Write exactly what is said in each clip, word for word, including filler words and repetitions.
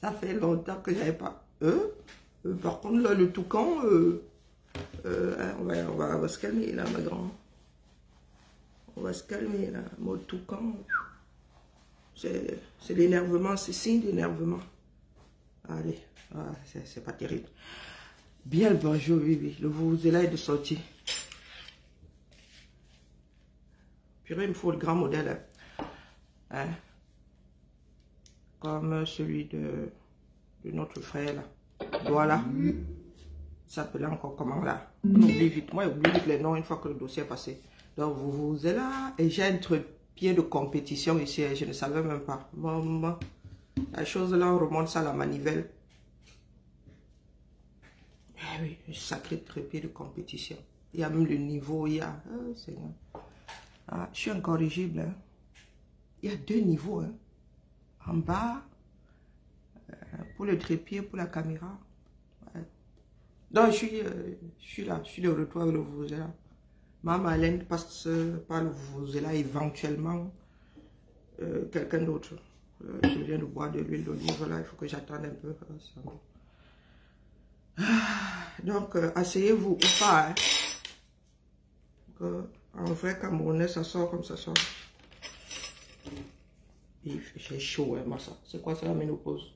Ça fait longtemps que j'avais pas. Euh, euh, par contre, là, le toucan, euh, euh, hein, on, va, on, va, on va se calmer là, ma grande. On va se calmer là. Mode toucan. C'est l'énervement, c'est signe d'énervement. Allez, ah, c'est pas terrible. Bien le bonjour, oui, oui. Le vuvuzela est de sortie. Purée, il me faut le grand modèle. Hein? Comme celui de, de notre frère là. Voilà. Ça s'appelle encore comment là? On oublie vite. Moi, j'oublie vite les noms une fois que le dossier est passé. Donc, vuvuzela. Et j'ai un pied de compétition ici. Je ne savais même pas. Maman. La chose là, on remonte ça à la manivelle. Eh oui, un sacré trépied de compétition. Il y a même le niveau, il y a... Oh, Seigneur. Ah, je suis incorrigible. Hein. Il y a deux niveaux. Hein. En bas, euh, pour le trépied, pour la caméra. Ouais. Donc, je suis, euh, je suis là, je suis de retour avec le vuvuzela. Maman Alain passe par le vuvuzela éventuellement euh, quelqu'un d'autre. Euh, je viens de boire de l'huile d'olive, là, il faut que j'attende un peu. Donc, euh, asseyez-vous ou pas. Hein. Que, en vrai Camerounais, ça sort comme ça sort. Il fait chaud, hein, moi, ça. C'est quoi ça, la ménopause?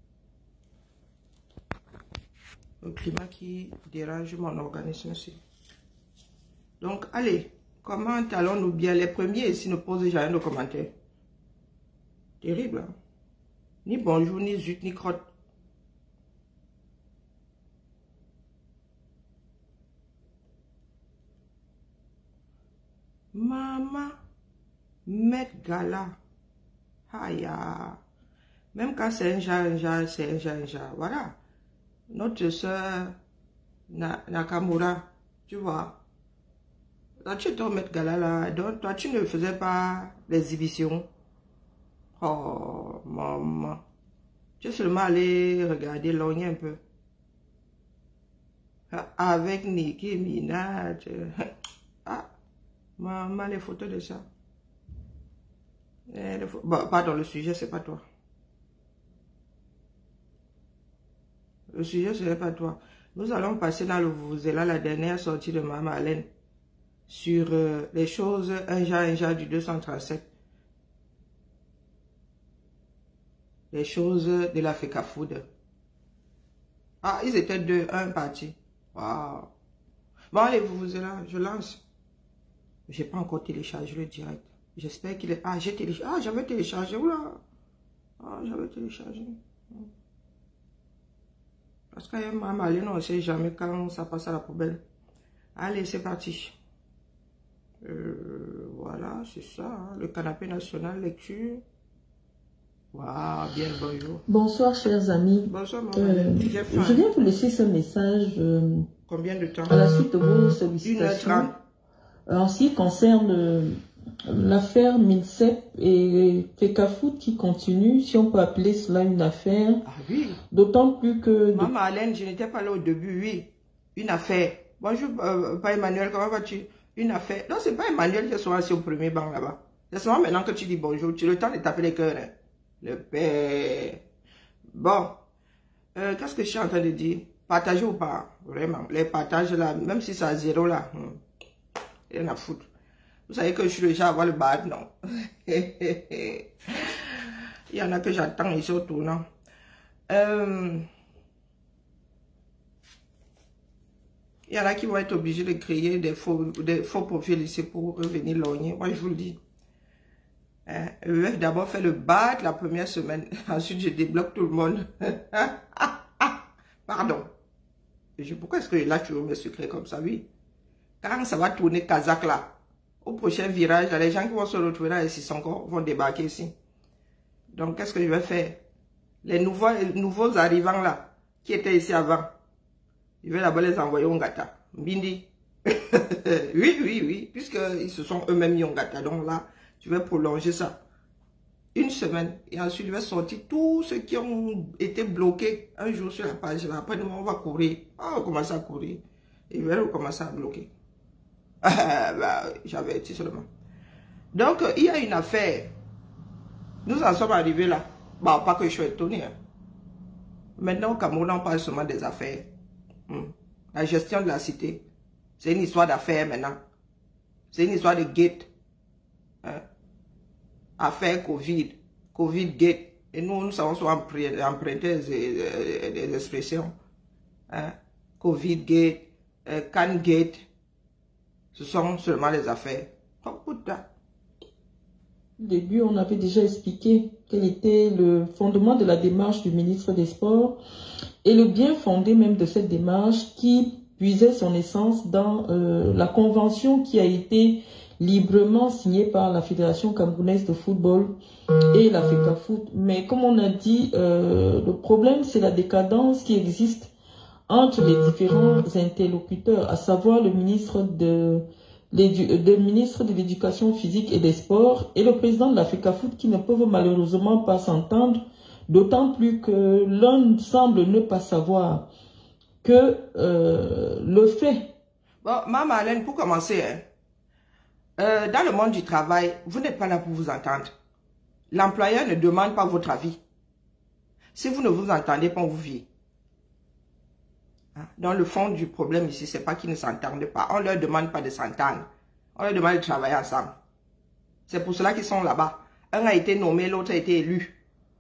Le climat qui dérange mon organisme aussi. Donc, allez, comment allons-nous bien? Les premiers ici ne posent jamais de commentaires. Terrible, hein? Ni bonjour, ni zut, ni crotte. Maman, Met Gala. Aïe, même quand c'est un genre, un genre, c'est un genre, un genre. Voilà. Notre soeur Na, Nakamura, tu vois. Là, tu es ton Met Gala là. Donc, toi, tu ne faisais pas l'exhibition. Oh, maman. Tu es seulement allé regarder Logné un peu. Avec Nicki Minaj. Ah, maman, les photos de ça. Eh, les photos. Bon, pardon, le sujet, c'est pas toi. Le sujet, ce n'est pas toi. Nous allons passer dans le vuvuzela, la dernière sortie de Maman Alain. Sur euh, les choses, un genre, un genre du deux cent trente-sept. Les choses de la Feka Food. Ah, ils étaient deux, un parti. Waouh. Bon, allez, vous vous êtes là, je lance. J'ai pas encore téléchargé le direct. J'espère qu'il est... Ah, j'ai téléchargé. Ah, j'avais téléchargé. Oula. Ah, j'avais téléchargé. Parce qu'il y a un maman, allez, on ne sait jamais quand ça passe à la poubelle. Allez, c'est parti. Euh, voilà, c'est ça. Hein, le canapé national, lecture. Waouh, bien le bonjour. Bonsoir, chers amis. Bonsoir, maman. Euh, je viens vous laisser ce message. Euh, Combien de temps? À la suite de vos sollicitations. une heure trente. En ce qui concerne euh, l'affaire Minsep et Feka Food qui continue, si on peut appeler cela une affaire. Ah oui. D'autant plus que... Maman Alain, je n'étais pas là au début, oui. Une affaire. Bonjour, euh, pas Emmanuel, comment vas-tu? Une affaire. Non, c'est pas Emmanuel qui est souvent assis au premier banc là-bas. C'est seulement maintenant que tu dis bonjour. Tu as le temps de taper les cœurs. Hein. Le père. Bon. Euh, Qu'est-ce que je suis en train de dire? Partager ou pas? Vraiment. Les partages là, même si c'est à zéro là. Hmm. Rien à foutre. Vous savez que je suis déjà à avoir le bad, non? Il y en a que j'attends ici au tournant. Euh... Il y en a qui vont être obligés de créer des faux, des faux profils ici pour venir logner. Moi, je vous le dis. Hein? Je vais d'abord faire le bad la première semaine. Ensuite, je débloque tout le monde. Pardon. Je, pourquoi est-ce que là, tu veux mes secrets comme ça? Oui. Quand ça va tourner Kazakh là, au prochain virage, là, les gens qui vont se retrouver là, ici, sont encore, vont débarquer ici. Donc, qu'est-ce que je vais faire? Les nouveaux, les nouveaux arrivants là, qui étaient ici avant, je vais d'abord les envoyer au Ngata. Mbindi. Oui, oui, oui. Puisqu'ils se sont eux-mêmes mis au Ngata. Donc là, je vais prolonger ça. Une semaine. Et ensuite, je vais sortir tous ceux qui ont été bloqués un jour sur la page là. Après, on va courir. Oh, on va commencer à courir. Et je vais recommencer à bloquer. Bah, j'avais été seulement. Donc, il y a une affaire. Nous en sommes arrivés là. Bah, pas que je suis étonné. Hein. Maintenant, au Cameroun, on parle seulement des affaires. Hmm. La gestion de la cité, c'est une histoire d'affaires maintenant. C'est une histoire de gate. Hein? Affaire Covid, Covid gate. Et nous, nous savons souvent emprunter des, des, des expressions. Hein? Covid gate, euh, Can gate. Ce sont seulement les affaires. Oh, putain. Au début, on avait déjà expliqué quel était le fondement de la démarche du ministre des Sports et le bien fondé même de cette démarche qui puisait son essence dans euh, la convention qui a été librement signée par la Fédération camerounaise de football et la FECAFOOT. Mais comme on a dit, euh, le problème c'est la décadence qui existe entre les différents interlocuteurs, à savoir le ministre de le ministre de l'Éducation physique et des Sports et le président de la FECAFOOT qui ne peuvent malheureusement pas s'entendre, d'autant plus que l'un semble ne pas savoir que euh, le fait... Bon, Maman Alain, pour commencer, hein, euh, dans le monde du travail, vous n'êtes pas là pour vous entendre. L'employeur ne demande pas votre avis. Si vous ne vous entendez pas, vous vivez. Dans le fond du problème ici, c'est pas qu'ils ne s'entendent pas. On ne leur demande pas de s'entendre. On leur demande de travailler ensemble. C'est pour cela qu'ils sont là-bas. Un a été nommé, l'autre a été élu.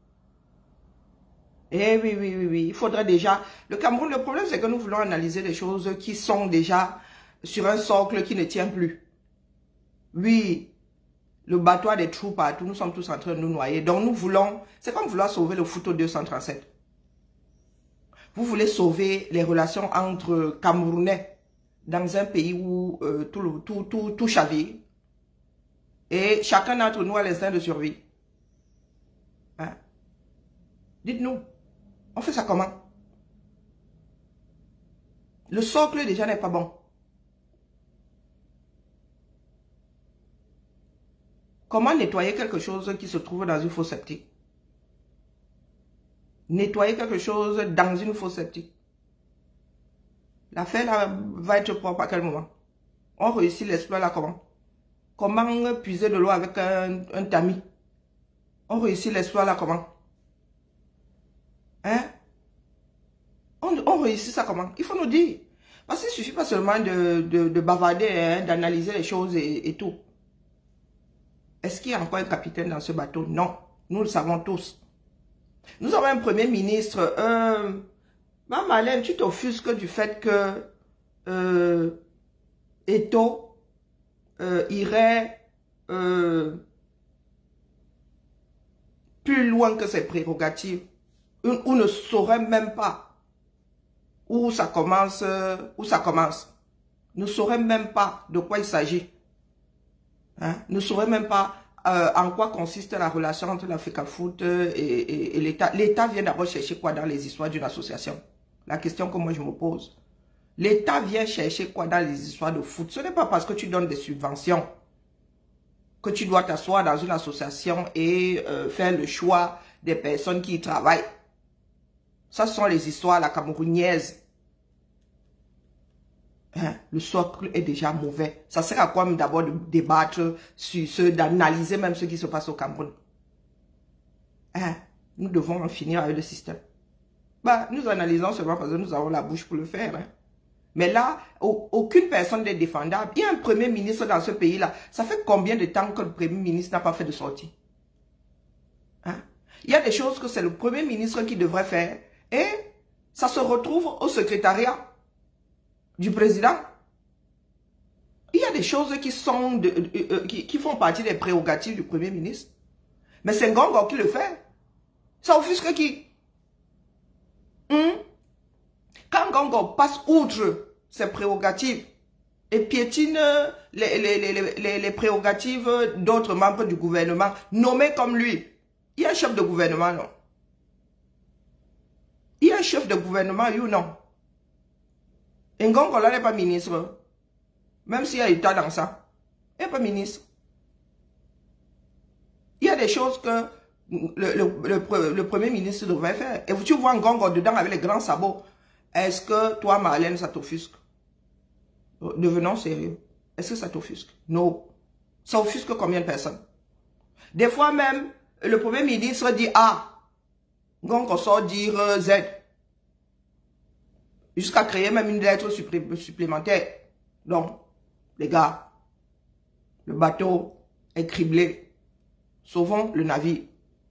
Eh oui, oui, oui, oui. Il faudrait déjà... Le Cameroun, le problème, c'est que nous voulons analyser des choses qui sont déjà sur un socle qui ne tient plus. Oui, le bateau a des trous partout. Nous sommes tous en train de nous noyer. Donc nous voulons... C'est comme vouloir sauver le foot au deux cent trente-sept. Vous voulez sauver les relations entre Camerounais dans un pays où euh, tout, le, tout, tout, tout chavire. Et chacun d'entre nous a l'instinct de survie. Hein? Dites-nous, on fait ça comment? Le socle déjà n'est pas bon. Comment nettoyer quelque chose qui se trouve dans une fosse septique? Nettoyer quelque chose dans une fosse septique. L'affaire là va être propre à quel moment? On réussit l'exploit là comment? Comment puiser de l'eau avec un, un tamis? On réussit l'exploit là comment? Hein? On, on réussit ça comment? Il faut nous dire. Parce qu'il ne suffit pas seulement de, de, de bavarder, hein, d'analyser les choses et, et tout. Est-ce qu'il y a encore un capitaine dans ce bateau? Non. Nous le savons tous. Nous avons un premier ministre. Euh, Maman Alain, tu t'offusques du fait que euh, Eto euh, irait euh, plus loin que ses prérogatives, ou ne saurait même pas où ça commence, où ça commence. Ne saurait même pas de quoi il s'agit. Hein? Ne saurait même pas euh, en quoi consiste la relation entre la FECAFOOT et, et, et l'État. L'État vient d'abord chercher quoi dans les histoires d'une association? La question que moi je me pose. L'État vient chercher quoi dans les histoires de foot? Ce n'est pas parce que tu donnes des subventions que tu dois t'asseoir dans une association et euh, faire le choix des personnes qui y travaillent. Ça, ce sont les histoires la camerounaise. Hein? Le socle est déjà mauvais. Ça sert à quoi d'abord de débattre sur ce, d'analyser même ce qui se passe au Cameroun? Hein? Nous devons en finir avec le système. Bah, nous analysons seulement parce que nous avons la bouche pour le faire. Hein? Mais là, aucune personne n'est défendable. Il y a un premier ministre dans ce pays-là. Ça fait combien de temps que le premier ministre n'a pas fait de sortie? Hein? Il y a des choses que c'est le premier ministre qui devrait faire. Et ça se retrouve au secrétariat du président. Il y a des choses qui, sont de, euh, euh, qui, qui font partie des prérogatives du premier ministre. Mais c'est Ngongo qui le fait. Ça offusque qui? Hum? Quand Ngongo passe outre ses prérogatives et piétine les, les, les, les, les prérogatives d'autres membres du gouvernement, nommés comme lui, il y a un chef de gouvernement, non? Il y a un chef de gouvernement, oui ou non? Et Ngongo là n'est pas ministre. Même s'il y a État dans ça. Il n'est pas ministre. Il y a des choses que le, le, le, le premier ministre devrait faire. Et tu vois Ngongo dedans avec les grands sabots. Est-ce que toi, Marlène, ça t'offusque? Devenons sérieux. Est-ce que ça t'offusque? Non. Ça offusque combien de personnes? Des fois même, le premier ministre dit A. Ngongo sort dire Z. Jusqu'à créer même une lettre supplé supplémentaire. Donc, les gars, le bateau est criblé. Sauvons le navire.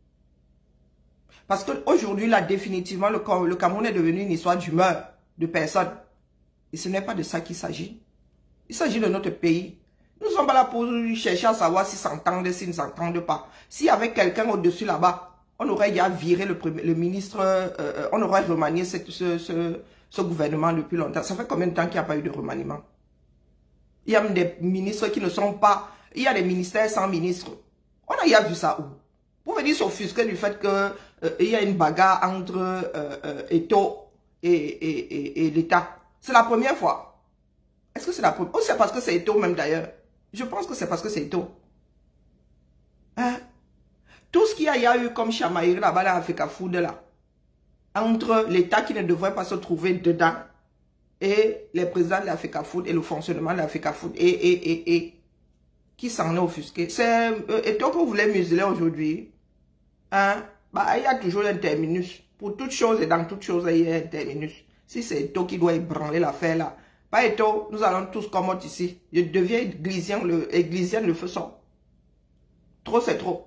Parce qu'aujourd'hui, là, définitivement, le, le Cameroun est devenu une histoire d'humeur de personnes. Et ce n'est pas de ça qu'il s'agit. Il s'agit de notre pays. Nous ne sommes pas là pour chercher à savoir s'ils s'entendent, s'ils ne s'entendent pas. S'il y avait quelqu'un au-dessus là-bas, on aurait déjà viré le, premier, le ministre, euh, on aurait remanié cette, ce, ce, ce gouvernement depuis longtemps. Ça fait combien de temps qu'il n'y a pas eu de remaniement? Il y a même des ministres qui ne sont pas... Il y a des ministères sans ministre. On a déjà vu ça où? Pour venir s'offusquer du fait qu'il euh, y a une bagarre entre euh, euh, Eto'o et, et, et, et l'État. C'est la première fois. Est-ce que c'est la première? Ou c'est parce que c'est Eto'o même d'ailleurs? Je pense que c'est parce que c'est Eto'o. Hein? Tout ce qu'il y a, y a eu comme chamaillerie là-bas dans l'Africa Food là, entre l'État qui ne devrait pas se trouver dedans et les présidents de l'Africa Food et le fonctionnement de l'Africa Food et, et, et, et, qui s'en est offusqué. C'est euh, Eto'o que vous voulez museler aujourd'hui. Hein? Bah, il y a toujours un terminus. Pour toute chose et dans toute chose, il y a un terminus. Si c'est Eto'o qui doit ébranler l'affaire là, pas Eto'o, nous allons tous comme ici. Je deviens églisien, le, églisien, le feu sort. Trop, c'est trop.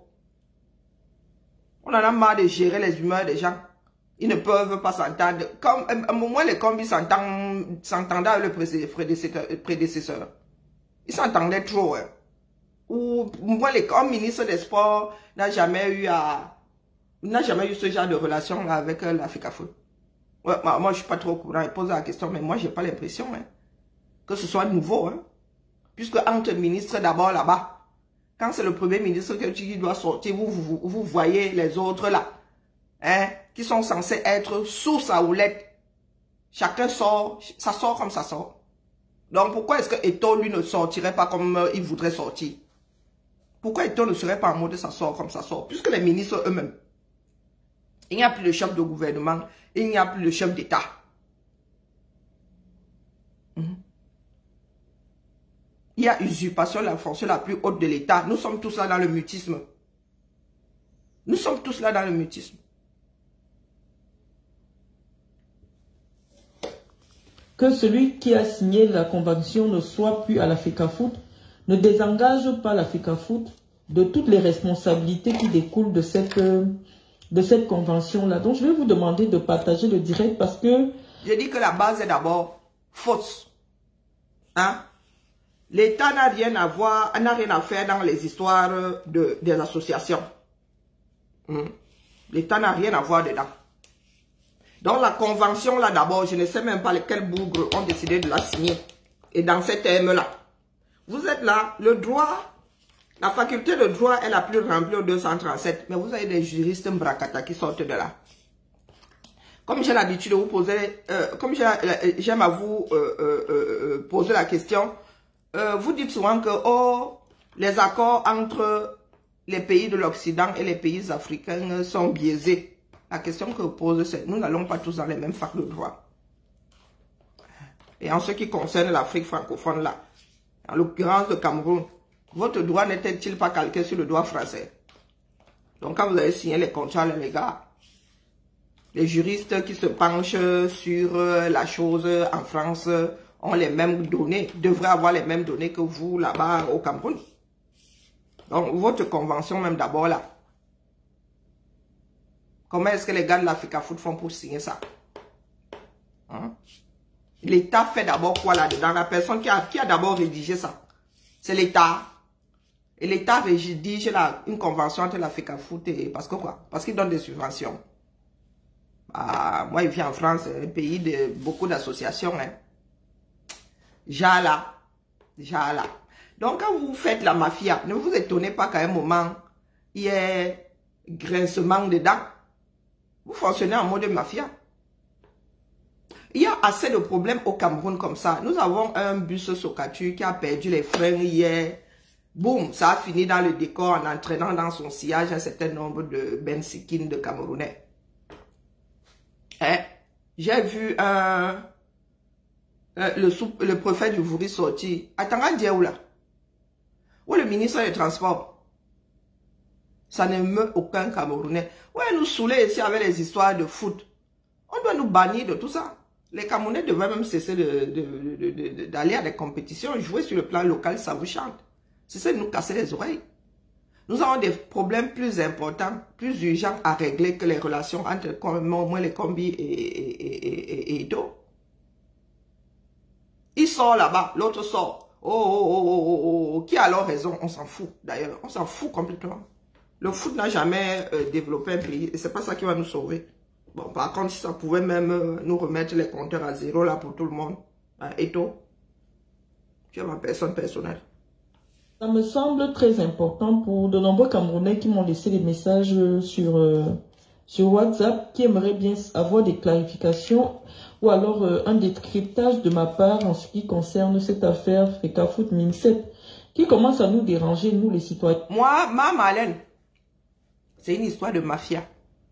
On en a marre de gérer les humeurs des gens. Ils ne peuvent pas s'entendre. Comme, à un moment, les combis s'entendaient avec le prédécesseur. prédécesseur. Ils s'entendaient trop. Hein. Ou moi, les, comme ministre des Sports, n'a jamais eu à, n'a jamais eu ce genre de relation avec euh, l'Africa Food. Ouais, moi, moi, je suis pas trop au courant. Il pose la question, mais moi, j'ai pas l'impression hein, que ce soit nouveau. Hein. Puisque entre ministres d'abord là-bas, quand c'est le premier ministre qui doit sortir, vous, vous, vous voyez les autres là, hein, qui sont censés être sous sa houlette. Chacun sort, ça sort comme ça sort. Donc pourquoi est-ce que Eto'o, lui, ne sortirait pas comme euh, il voudrait sortir? Pourquoi Eto'o ne serait pas en mode ça sort comme ça sort? Puisque les ministres eux-mêmes, il n'y a plus de chef de gouvernement, il n'y a plus de chef d'État. Mmh. Il y a usurpation de la fonction la plus haute de l'État. Nous sommes tous là dans le mutisme. Nous sommes tous là dans le mutisme. Que celui qui a signé la convention ne soit plus à l'Africa Food ne désengage pas l'Africa Food de toutes les responsabilités qui découlent de cette, de cette convention-là. Donc, je vais vous demander de partager le direct parce que... Je dis que la base est d'abord fausse. Hein? L'État n'a rien à voir, n'a rien à faire dans les histoires de, des associations. Hum. L'État n'a rien à voir dedans. Donc la convention là d'abord, je ne sais même pas lesquels bougres ont décidé de la signer. Et dans ces termes-là, vous êtes là, le droit, la faculté de droit est la plus remplie au deux cent trente-sept. Mais vous avez des juristes bracata qui sortent de là. Comme j'ai l'habitude de vous poser, euh, comme j'aime à vous euh, euh, euh, poser la question, Euh, vous dites souvent que oh, les accords entre les pays de l'Occident et les pays africains sont biaisés. La question que je pose, c'est nous n'allons pas tous dans les mêmes facs de droit. Et en ce qui concerne l'Afrique francophone, là, en l'occurrence le Cameroun, votre droit n'était-il pas calqué sur le droit français? Donc quand vous avez signé les contrats, les gars, les juristes qui se penchent sur la chose en France ont les mêmes données, devraient avoir les mêmes données que vous là-bas au Cameroun. Donc, votre convention même d'abord là. Comment est-ce que les gars de l'Africa Food font pour signer ça? Hein? L'État fait d'abord quoi là-dedans? La personne qui a, qui a d'abord rédigé ça, c'est l'État. Et l'État rédige là, une convention entre l'Africa Food et... Parce que quoi? Parce qu'il donne des subventions. Bah, moi, je vis en France, un pays de beaucoup d'associations, hein. Jala, Jala. Donc, quand vous faites la mafia, ne vous étonnez pas qu'à un moment, il y ait grincement dedans. Vous fonctionnez en mode mafia. Il y a assez de problèmes au Cameroun comme ça. Nous avons un bus Socatu qui a perdu les freins hier. Boum, ça a fini dans le décor en entraînant dans son sillage un certain nombre de bensikines de Camerounais. Hein? J'ai vu un... Euh, le, sous, le préfet du Vouri sorti. Attends, dire où là? Où le ministre des Transports? Ça ne meut aucun Camerounais. Ouais, nous saouler ici avec les histoires de foot. On doit nous bannir de tout ça. Les Camerounais devraient même cesser d'aller de, de, de, de, à des compétitions. Jouer sur le plan local, ça vous chante. Cessez de nous casser les oreilles. Nous avons des problèmes plus importants, plus urgents à régler que les relations entre au moins les combis et, et, et, et, et Eto. Il sort là-bas, l'autre sort. Oh, oh, oh, oh, oh, oh. Qui a alors raison? On s'en fout d'ailleurs. On s'en fout complètement. Le foot n'a jamais euh, développé un pays et c'est pas ça qui va nous sauver. Bon, par contre, si ça pouvait même euh, nous remettre les compteurs à zéro là pour tout le monde. Hein, Eto, tu es ma personne personnelle. Ça me semble très important pour de nombreux Camerounais qui m'ont laissé des messages sur, euh, sur WhatsApp, qui aimeraient bien avoir des clarifications ou alors euh, un décryptage de ma part en ce qui concerne cette affaire Fecafoot Mincep, qui commence à nous déranger, nous les citoyens. Moi, ma Marlène, c'est une histoire de mafia.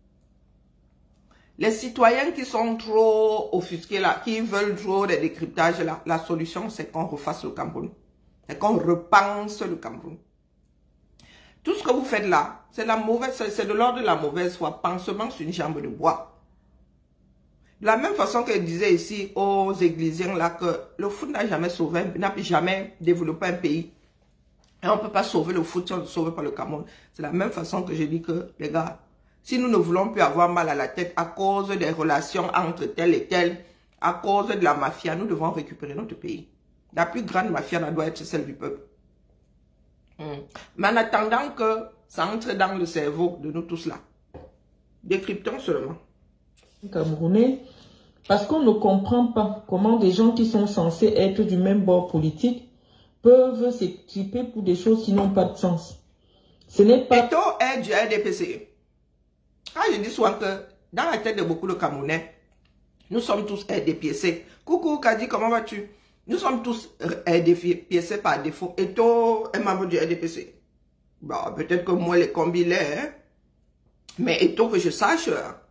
Les citoyens qui sont trop offusqués là, qui veulent trop des décryptages là, la solution c'est qu'on refasse le Cameroun. C'est qu'on repense le Cameroun. Tout ce que vous faites là, c'est la mauvaise, c'est de l'ordre de la mauvaise foi, pansement sur une jambe de bois. De la même façon que je disais ici aux églisiens là que le foot n'a jamais sauvé, n'a jamais développé un pays. Et on ne peut pas sauver le foot si on ne sauve pas le Cameroun. C'est la même façon que je dis que, les gars, si nous ne voulons plus avoir mal à la tête à cause des relations entre tel et tel, à cause de la mafia, nous devons récupérer notre pays. La plus grande mafia, elle doit être celle du peuple. Mmh. Mais en attendant que ça entre dans le cerveau de nous tous là, décryptons seulement. Camerounais, parce qu'on ne comprend pas comment des gens qui sont censés être du même bord politique peuvent s'équiper pour des choses qui n'ont pas de sens. Ce n'est pas... Eto est du R D P C. Ah, je dis souvent que dans la tête de beaucoup de Camerounais, nous sommes tous R D P C. Coucou Kadi, comment vas-tu? Nous sommes tous R D P C par défaut. Eto est membre du R D P C. Bon, peut-être que moi, les combis l'est, hein? Mais Eto, que je sache,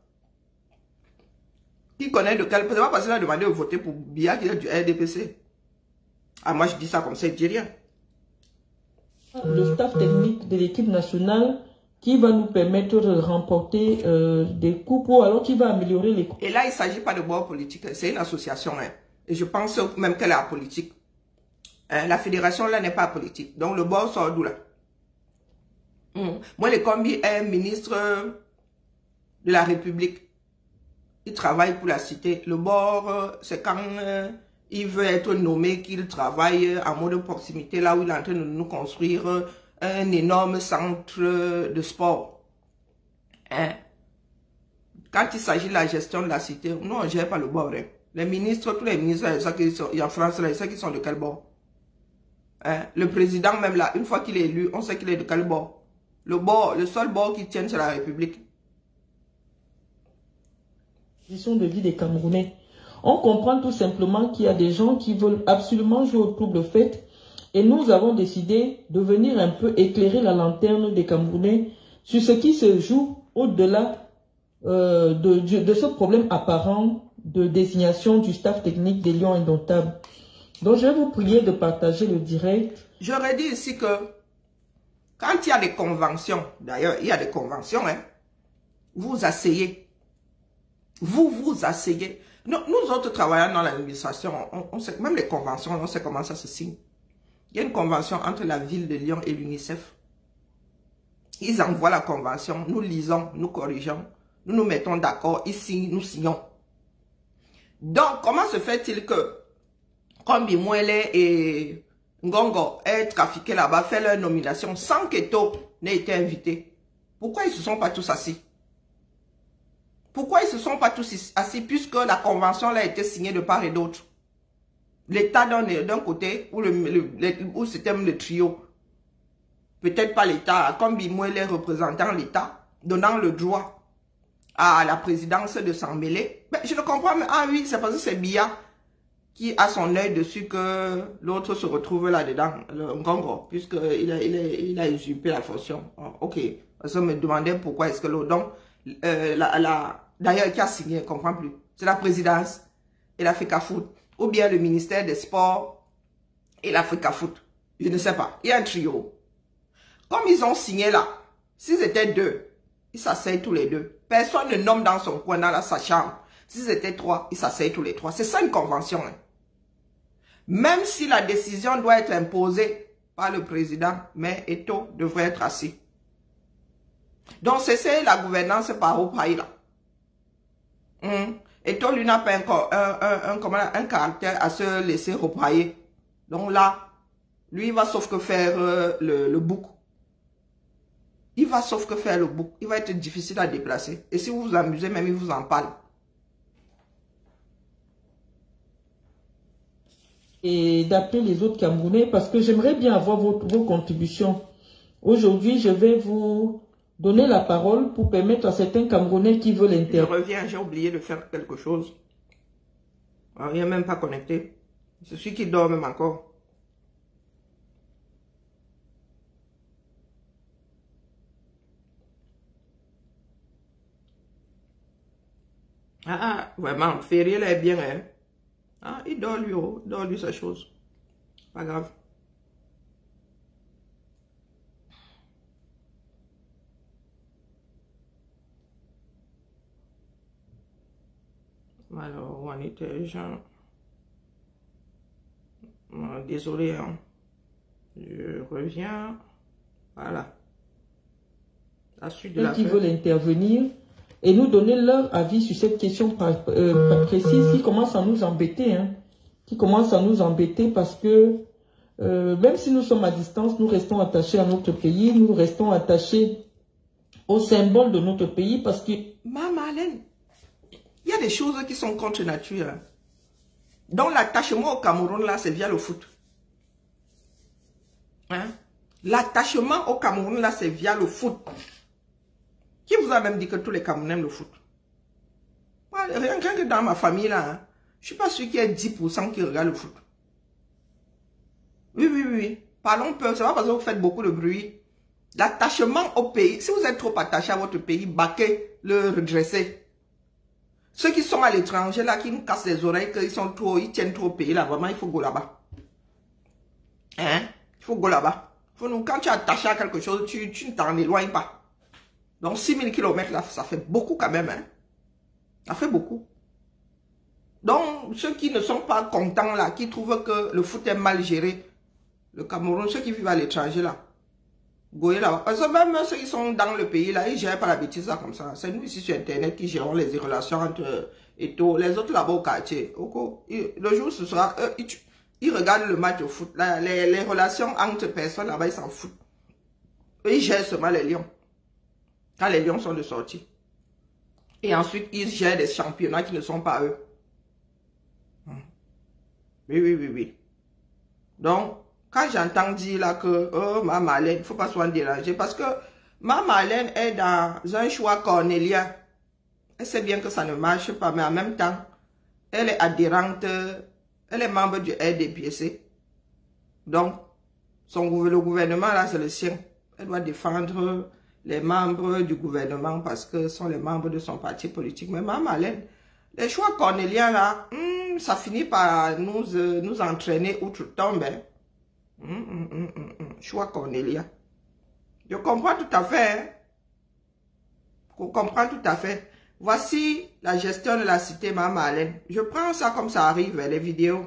qui connaît de quel... C'est pas parce qu'il a demandé de voter pour Biya qu'il est du R D P C. Ah, moi, je dis ça comme ça, je dis rien. Le staff technique de l'équipe nationale qui va nous permettre de remporter euh, des coupes ou alors qui va améliorer les coupes. Et là, il ne s'agit pas de bord politique, c'est une association. Hein. Et je pense même qu'elle est apolitique. Hein, la fédération, là, n'est pas politique. Donc, le bord sort d'où, là? Hum. Moi, le Combi est ministre de la République. Il travaille pour la cité. Le bord, c'est quand euh, il veut être nommé qu'il travaille en mode proximité, là où il est en train de nous construire euh, un énorme centre de sport. Hein? Quand il s'agit de la gestion de la cité, nous, on ne gère pas le bord. Hein. Les ministres, tous les ministres, en France, là, ils savent qu'ils sont de quel bord. Hein? Le président, même là, une fois qu'il est élu, on sait qu'il est de quel bord. Le bord, le seul bord qui tient, c'est la République. De vie des Camerounais. On comprend tout simplement qu'il y a des gens qui veulent absolument jouer au double fait et nous avons décidé de venir un peu éclairer la lanterne des Camerounais sur ce qui se joue au-delà euh, de, de, de ce problème apparent de désignation du staff technique des Lions Indomptables. Donc je vais vous prier de partager le direct. J'aurais dit ici que quand il y a des conventions, d'ailleurs il y a des conventions, hein, vous asseyez. Vous vous asseyez. Nous, nous autres travaillons dans l'administration, on, on sait, même les conventions, on sait comment ça se signe. Il y a une convention entre la ville de Lyon et l'UNICEF. Ils envoient la convention, nous lisons, nous corrigeons, nous nous mettons d'accord, ils signent, nous signons. Donc, comment se fait-il que, comme Bimouele et Ngongo aient trafiqué là-bas, fait leur nomination sans qu'Eto n'ait été invité? Pourquoi ils ne se sont pas tous assis? Pourquoi ils ne se sont pas tous assis puisque la convention a été signée de part et d'autre? L'État d'un côté, ou, le, le, le, ou c'était le trio. Peut-être pas l'État, comme Bimoué les représentants l'État, donnant le droit à la présidence de s'en mêler. Mais je ne comprends pas. Ah oui, c'est parce que c'est Biya qui a son œil dessus que l'autre se retrouve là-dedans, le Ngongo, puisqu'il a, il a, il a usurpé la fonction. Oh, ok, parce que je me demandais pourquoi est-ce que l'autre... Donc, euh, la, la, d'ailleurs, qui a signé, je ne comprends plus. C'est la présidence et la Fecafoot, ou bien le ministère des Sports et la Fecafoot. Je ne sais pas. Il y a un trio. Comme ils ont signé là, s'ils étaient deux, ils s'asseyent tous les deux. Personne ne nomme dans son coin, dans sa chambre. S'ils étaient trois, ils s'asseyent tous les trois. C'est ça une convention. Hein. Même si la décision doit être imposée par le président, mais Eto'o devrait être assis. Donc, c'est la gouvernance par au pays là. Hum. Eto'o lui n'a pas encore un, un, un, comment, un caractère à se laisser repailler. Donc là, lui, il va sauf que faire euh, le, le bouc. Il va sauf que faire le bouc. Il va être difficile à déplacer. Et si vous vous amusez, même il vous en parle. Et d'appeler les autres Camerounais parce que j'aimerais bien avoir vos, vos contributions. Aujourd'hui, je vais vous donner la parole pour permettre à certains Camerounais qui veulent intervenir. Je reviens, j'ai oublié de faire quelque chose. Alors, il n'est même pas connecté. C'est celui qui dort même encore. Ah, ah, vraiment, Ferrier là est bien, hein. Ah, il dort lui, oh, il dort lui sa chose. Pas grave. Alors, on était gens. Désolé, hein. Je reviens. Voilà. La suite de la qui veulent intervenir et nous donner leur avis sur cette question euh, précise qui commence à nous embêter. Hein, qui commence à nous embêter parce que euh, même si nous sommes à distance, nous restons attachés à notre pays, nous restons attachés au symbole de notre pays parce que... Maman Alain, il y a des choses qui sont contre nature. Hein. Donc l'attachement au Cameroun, là, c'est via le foot. Hein? L'attachement au Cameroun, là, c'est via le foot. Qui vous a même dit que tous les Camerounais aiment le foot? Moi, rien, rien que dans ma famille, là, hein, je ne suis pas sûr qu'il y ait dix pour cent qui regardent le foot. Oui, oui, oui. Parlons peu. C'est pas parce que vous faites beaucoup de bruit. L'attachement au pays. Si vous êtes trop attaché à votre pays, baquez, le redressez. Ceux qui sont à l'étranger, là, qui nous cassent les oreilles, qu'ils sont trop, ils tiennent trop au pays, là, vraiment, il faut go là-bas. Hein? Il faut go là-bas. Quand tu es attaché à quelque chose, tu, tu ne t'en éloignes pas. Donc, six mille kilomètres, là, ça fait beaucoup quand même, hein? Ça fait beaucoup. Donc, ceux qui ne sont pas contents, là, qui trouvent que le foot est mal géré, le Cameroun, ceux qui vivent à l'étranger, là, goyez là-bas. Parce que même ceux qui sont dans le pays, là, ils ne gèrent pas la bêtise, là, comme ça. C'est nous, ici, sur Internet, qui gérons les relations entre Eto'o, les autres là-bas au quartier. Le jour, ce sera, eux, ils, ils regardent le match de foot. Là, les, les relations entre personnes, là-bas, ils s'en foutent. Eux, ils gèrent seulement les lions. Quand les lions sont de sortie. Et ensuite, ils gèrent des championnats qui ne sont pas eux. Oui, oui, oui, oui. Donc, quand j'entends dire là que, oh, ma Marlène, il ne faut pas s'en déranger, parce que ma Marlène est dans un choix cornélien. Elle sait bien que ça ne marche pas, mais en même temps, elle est adhérente, elle est membre du R D P C. Donc, son, le gouvernement là, c'est le sien. Elle doit défendre les membres du gouvernement parce que ce sont les membres de son parti politique. Mais ma Marlène, les choix cornéliens là, hmm, ça finit par nous, euh, nous entraîner outre-tombe. Hein. Hmm, hmm, hmm, hmm, hmm. Choix cornélien. Je comprends tout à fait. Hein. Je comprends tout à fait. Voici la gestion de la cité Mama Marlène. Je prends ça comme ça arrive, les vidéos.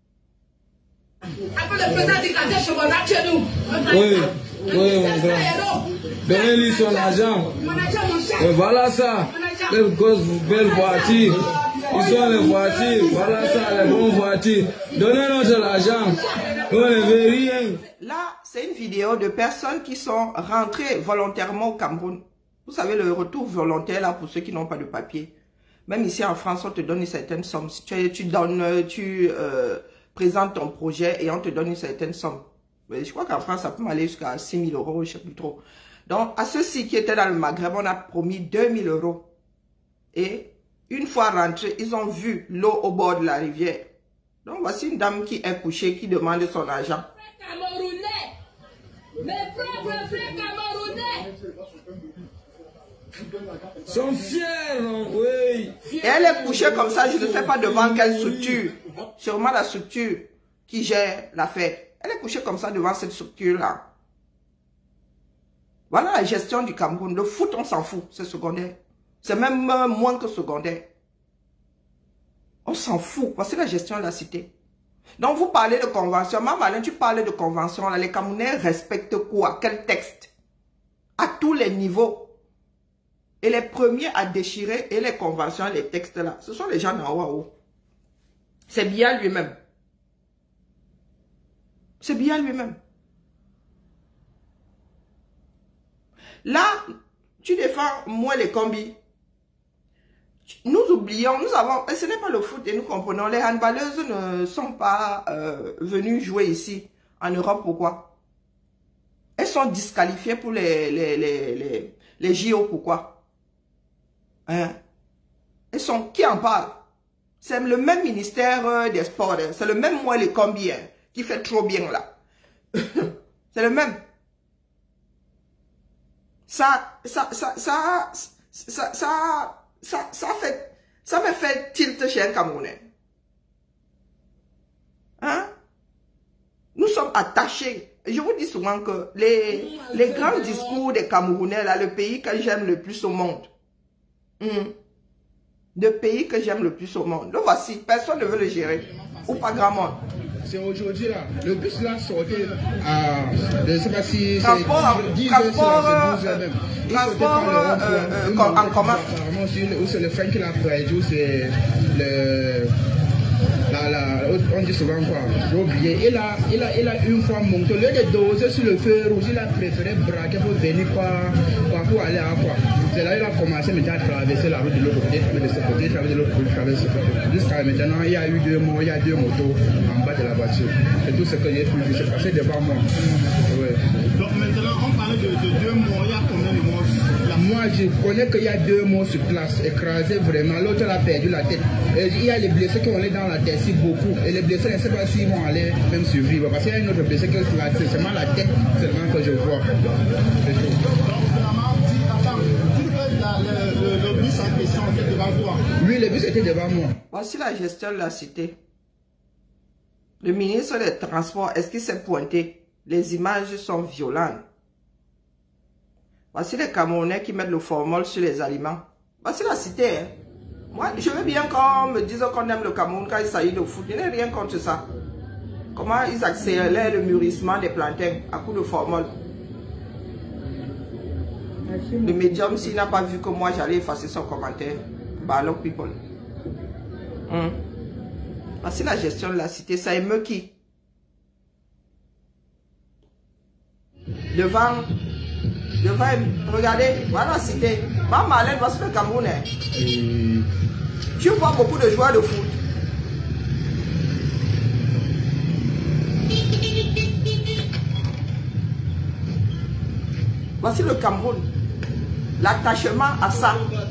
Après le président dictateur chez moi, chez nous. Oui, oui, mon grand. Donnez-lui son argent. Et voilà ça. Les grosses belles voitures. Ils sont les voitures. Voilà ça, les bonnes voitures. Donnez-nous de l'argent. On ne veut rien. Là, c'est une vidéo de personnes qui sont rentrées volontairement au Cameroun. Vous savez, le retour volontaire, là, pour ceux qui n'ont pas de papier. Même ici en France, on te donne une certaine somme. Si tu, tu donnes, tu euh, présentes ton projet et on te donne une certaine somme. Mais je crois qu'en France, ça peut aller jusqu'à six mille euros, je ne sais plus trop. Donc, à ceux-ci qui étaient dans le Maghreb, on a promis deux mille euros. Et une fois rentrés, ils ont vu l'eau au bord de la rivière. Donc, voici une dame qui est couchée, qui demande son argent. Mes propres frères camerounais sont fiers, non? Oui. Et elle est couchée comme ça, je ne sais pas devant quelle structure. Sûrement la structure qui gère l'affaire. Elle est couchée comme ça devant cette structure-là. Voilà la gestion du Cameroun. Le foot, on s'en fout, c'est secondaire. C'est même moins que secondaire. On s'en fout. Voici la gestion de la cité. Donc, vous parlez de convention. Maman Alain, tu parles de convention. Là, les Camerounais respectent quoi? Quel texte? À tous les niveaux. Et les premiers à déchirer et les conventions, les textes là, ce sont les gens d'en haut. C'est bien lui-même. C'est bien lui-même. Là, tu défends moins les combis. Nous oublions, nous avons, et ce n'est pas le foot et nous comprenons, les handballeuses ne sont pas euh, venues jouer ici, en Europe, pourquoi? Elles sont disqualifiées pour les, les, les, les, les J O, pourquoi? Hein? Elles sont, qui en parle? C'est le même ministère des Sports, c'est le même moi les combien, qui fait trop bien là. C'est le même. Ça, ça, ça, ça, ça, ça, ça, ça fait, ça me fait tilt chez un Camerounais. Hein? Nous sommes attachés. Je vous dis souvent que les, les grands discours des Camerounais, là, le pays que j'aime le plus au monde. Hum. Le pays que j'aime le plus au monde. Le voici, personne ne veut le gérer. Ou pas grand monde. C'est aujourd'hui là. Le bus là sortait à, je ne sais pas si transport, dix transport, heures, c'est douze heures même. Il transport sortait par le euh, euh, en commun. Apparemment, c'est le frein qui l'a perdu, c'est le... Là, là, on dit souvent quoi, j'ai oublié. Il a, il, a, il a une fois monté, au lieu de doser sur le feu rouge, il a préféré braquer pour venir par, par pour aller à quoi. C'est là qu'il a commencé maintenant à traverser la route de l'autre côté, de ce côté, traverser de l'autre côté, traverser de ce côté. Jusqu'à maintenant, il y a eu deux morts, il y a deux motos en bas de la voiture. C'est tout ce que j'ai pu, c'est passé devant moi. Ouais. Donc maintenant, on parle de, de deux morts, il y a combien de morts? Moi, je connais qu'il y a deux morts sur place, écrasés vraiment. L'autre a perdu la tête. Et il y a les blessés qui ont allé dans la tête, si beaucoup. Et les blessés, je ne sais pas s'ils vont aller même survivre. Parce qu'il y a une autre blessé qui est c'est seulement la tête seulement que je vois. C'est tout. Donc, vraiment, attends, tu dis que la, le, le, le bus en question était devant toi? Oui, le bus était devant moi. Voici la gestion de la cité. Le ministre des Transports, est-ce qu'il s'est pointé? Les images sont violentes. Voici les Camerounais qui mettent le formol sur les aliments. Voici la cité. Hein. Moi, je veux bien qu'on me dise qu'on aime le Cameroun quand il s'agit de foot. Je n'ai rien contre ça. Comment ils accéléraient le mûrissement des plantains à coup de formol. Le médium, s'il n'a pas vu que moi, j'allais effacer son commentaire. Ballot people. Hum. Voici la gestion de la cité. Ça émeut qui? Devant... Devant, regardez, voilà la cité. Maman Alain, voici le Cameroun. Et... Tu vois beaucoup de joueurs de foot. Voici le Cameroun. L'attachement à ça.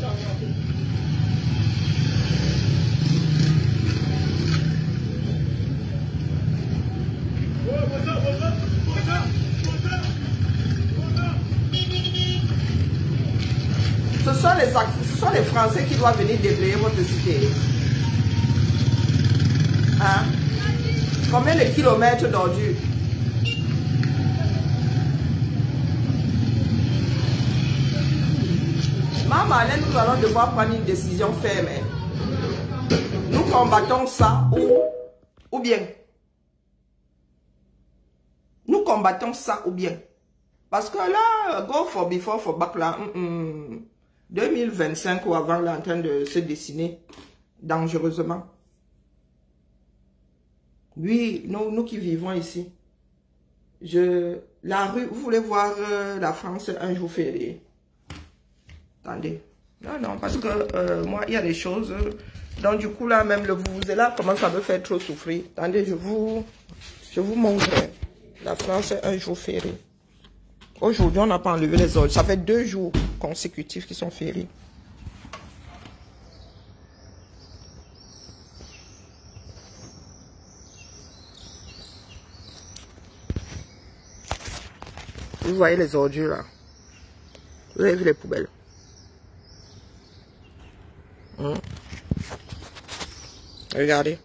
Ce sont, les, ce sont les Français qui doivent venir déblayer votre cité. Hein? Combien de kilomètres d'ordures? Maman Alain, nous allons devoir prendre une décision ferme. Nous combattons ça ou, ou bien. Nous combattons ça ou bien. Parce que là, go for before, for back là. Mm -mm. deux mille vingt-cinq ou avant là en train de se dessiner dangereusement. Oui, nous, nous qui vivons ici. Je, la rue, vous voulez voir euh, la France un jour férié? Attendez. Non, non, parce que euh, moi, il y a des choses. Euh, donc du coup là, même le vous là commence à me faire trop souffrir. Attendez, je vous, je vous montre la France un jour férié. Aujourd'hui, on n'a pas enlevé les ordres. Ça fait deux jours consécutifs qui sont fériés. Vous voyez les ordures là. Vous avez vu les poubelles. Hum. Regardez.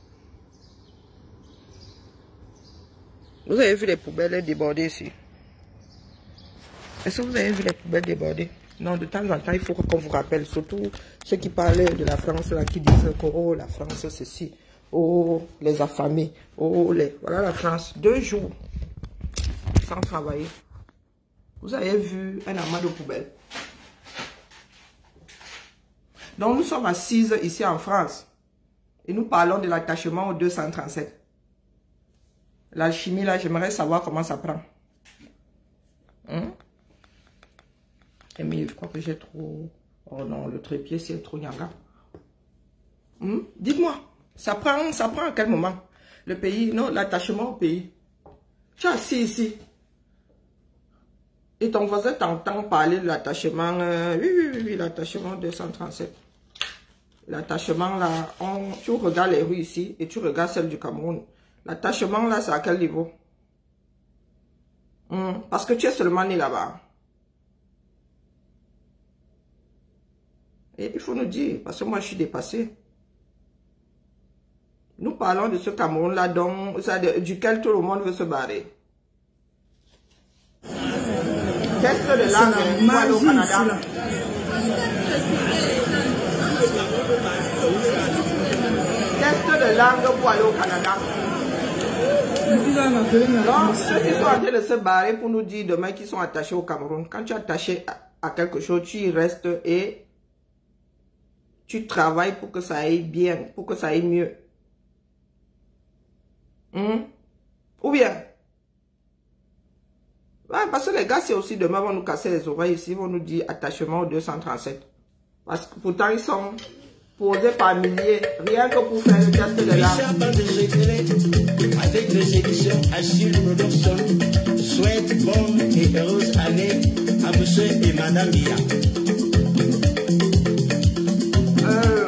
Vous avez vu les poubelles débordées ici. Est-ce que vous avez vu les poubelles débordées? Non, de temps en temps, il faut qu'on vous rappelle, surtout ceux qui parlaient de la France, là, qui disent que oh, la France, ceci, oh, les affamés, oh, les... Voilà la France, deux jours sans travailler. Vous avez vu un amas de poubelles. Donc, nous sommes assises ici en France et nous parlons de l'attachement au deux cent trente-sept. L'alchimie, là, j'aimerais savoir comment ça prend. Hein? Mais je crois que j'ai trop... Oh non, le trépied, c'est trop nyanga. Hum? Dites-moi, ça prend, ça prend à quel moment? Le pays, non, l'attachement au pays. Tu es assis ici. Et ton voisin t'entend parler de l'attachement. Euh, oui, oui, oui, oui l'attachement deux cent trente-sept. L'attachement là, on, tu regardes les rues ici et tu regardes celle du Cameroun. L'attachement là, c'est à quel niveau? Hum, parce que tu es seulement né là-bas. Et il faut nous dire, parce que moi je suis dépassée. Nous parlons de ce Cameroun-là duquel tout le monde veut se barrer. Test de langue pour aller au Canada. Test de langue pour aller au Canada. Donc, ceux qui sont en train de se barrer pour nous dire demain qu'ils sont attachés au Cameroun. Quand tu es attaché à, à quelque chose, tu y restes et tu travailles pour que ça aille bien, pour que ça aille mieux. Hum? Ou bien, ouais, parce que les gars, c'est aussi demain, vont nous casser les oreilles ici, vont nous dire attachement au deux cent trente-sept. Parce que pourtant, ils sont posés par milliers, rien que pour faire le test de l'âme. Avec les éditions Achille Production, souhaite bonne et heureuse année à monsieur et madame Mia. Euh,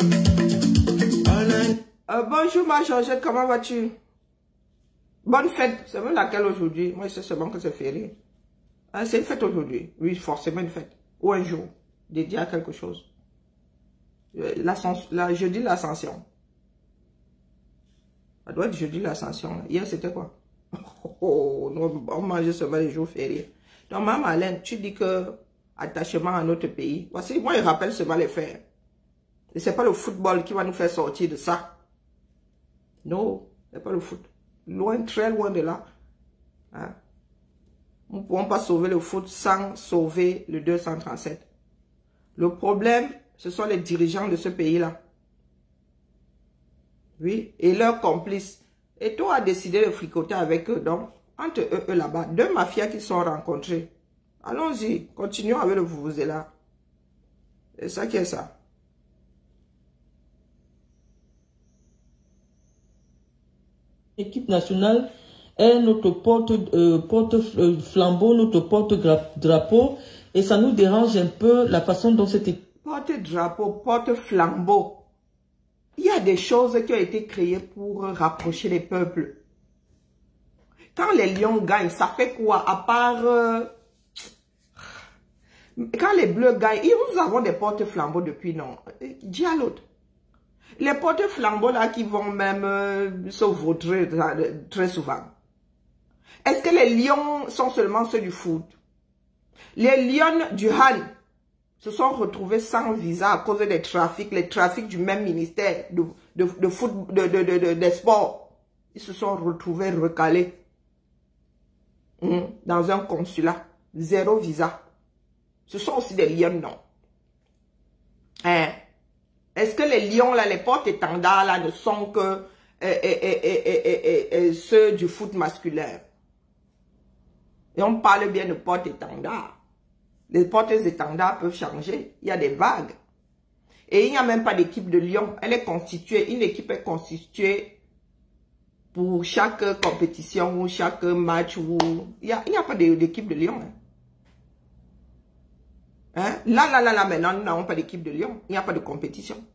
euh, bonjour ma Georgette, comment vas-tu? Bonne fête, c'est même laquelle aujourd'hui? Moi je sais seulement que c'est férié. Hein, c'est une fête aujourd'hui, oui forcément une fête. Ou un jour, dédié à quelque chose. La, la, jeudi l'ascension. Ça doit être jeudi l'ascension. Hier c'était quoi? Oh, non, on mangeait seulement les jours fériés. Donc maman Alain, tu dis que attachement à notre pays. Voici, moi je rappelle seulement les faits. Et c'est pas le football qui va nous faire sortir de ça. Non, c'est pas le foot. Loin, très loin de là. Hein? Nous ne pouvons pas sauver le foot sans sauver le deux cent trente-sept. Le problème, ce sont les dirigeants de ce pays-là. Oui, et leurs complices. Et toi, a décidé de fricoter avec eux. Donc, entre eux, eux là-bas, deux mafias qui sont rencontrés. Allons-y, continuons avec le vous-vous-là. C'est ça qui est ça. L'équipe nationale est notre porte, euh, porte euh, flambeau, notre porte drapeau, et ça nous dérange un peu la façon dont c'était. Porte drapeau, porte flambeau. Il y a des choses qui ont été créées pour rapprocher les peuples. Quand les lions gagnent, ça fait quoi à part euh... quand les bleus gagnent, nous avons des porte flambeaux depuis non. Dis à l'autre. Les porte flambeaux là qui vont même euh, se vautrer très souvent. Est-ce que les lions sont seulement ceux du foot? Les lions du Han se sont retrouvés sans visa à cause des trafics, les trafics du même ministère de, de, de foot, de, de, de, de, des sports. Ils se sont retrouvés recalés hum, dans un consulat, zéro visa. Ce sont aussi des lions, non? Hein? Est-ce que les lions, là, les porte-étendards, là, ne sont que euh, et, et, et, et, et, ceux du foot masculin? Et on parle bien de porte-étendards. Les porte-étendards peuvent changer. Il y a des vagues. Et il n'y a même pas d'équipe de lions. Elle est constituée, une équipe est constituée pour chaque compétition ou chaque match. Ou... Il n'y a, a pas d'équipe de lions. Hein. Hein? Là, là, là, là, maintenant, nous n'avons pas d'équipe de lions. Il n'y a pas de compétition.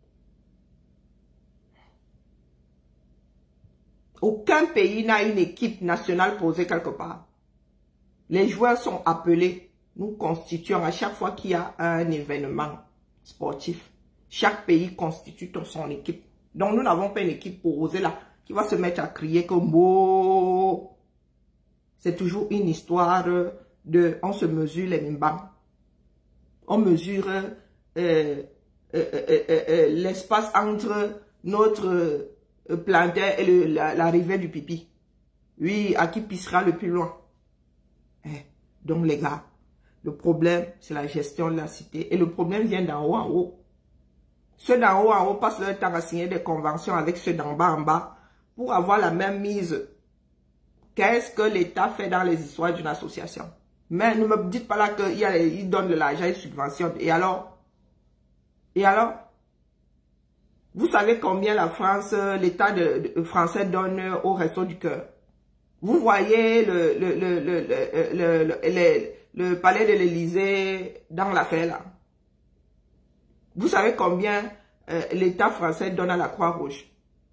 Aucun pays n'a une équipe nationale posée quelque part. Les joueurs sont appelés. Nous constituons à chaque fois qu'il y a un événement sportif. Chaque pays constitue son équipe. Donc, nous n'avons pas une équipe posée là qui va se mettre à crier comme oh. C'est toujours une histoire de on se mesure les mimbans. on mesure euh, euh, euh, euh, euh, l'espace entre notre euh, plantain et le, la, la rivière du pipi. Oui, à qui pissera le plus loin. Eh, donc les gars, le problème, c'est la gestion de la cité. Et le problème vient d'en haut en haut. Ceux d'en haut en haut passent leur temps à signer des conventions avec ceux d'en bas en bas pour avoir la même mise. Qu'est-ce que l'État fait dans les histoires d'une association? Mais ne me dites pas là qu'il donne de l'argent, il subventionne. Et alors? Et alors? Vous savez combien la France, l'État de, de, français donne au Resto du Cœur? Vous voyez le, le, le, le, le, le, le, le, le palais de l'Élysée dans l'affaire là. Vous savez combien euh, l'État français donne à la Croix-Rouge?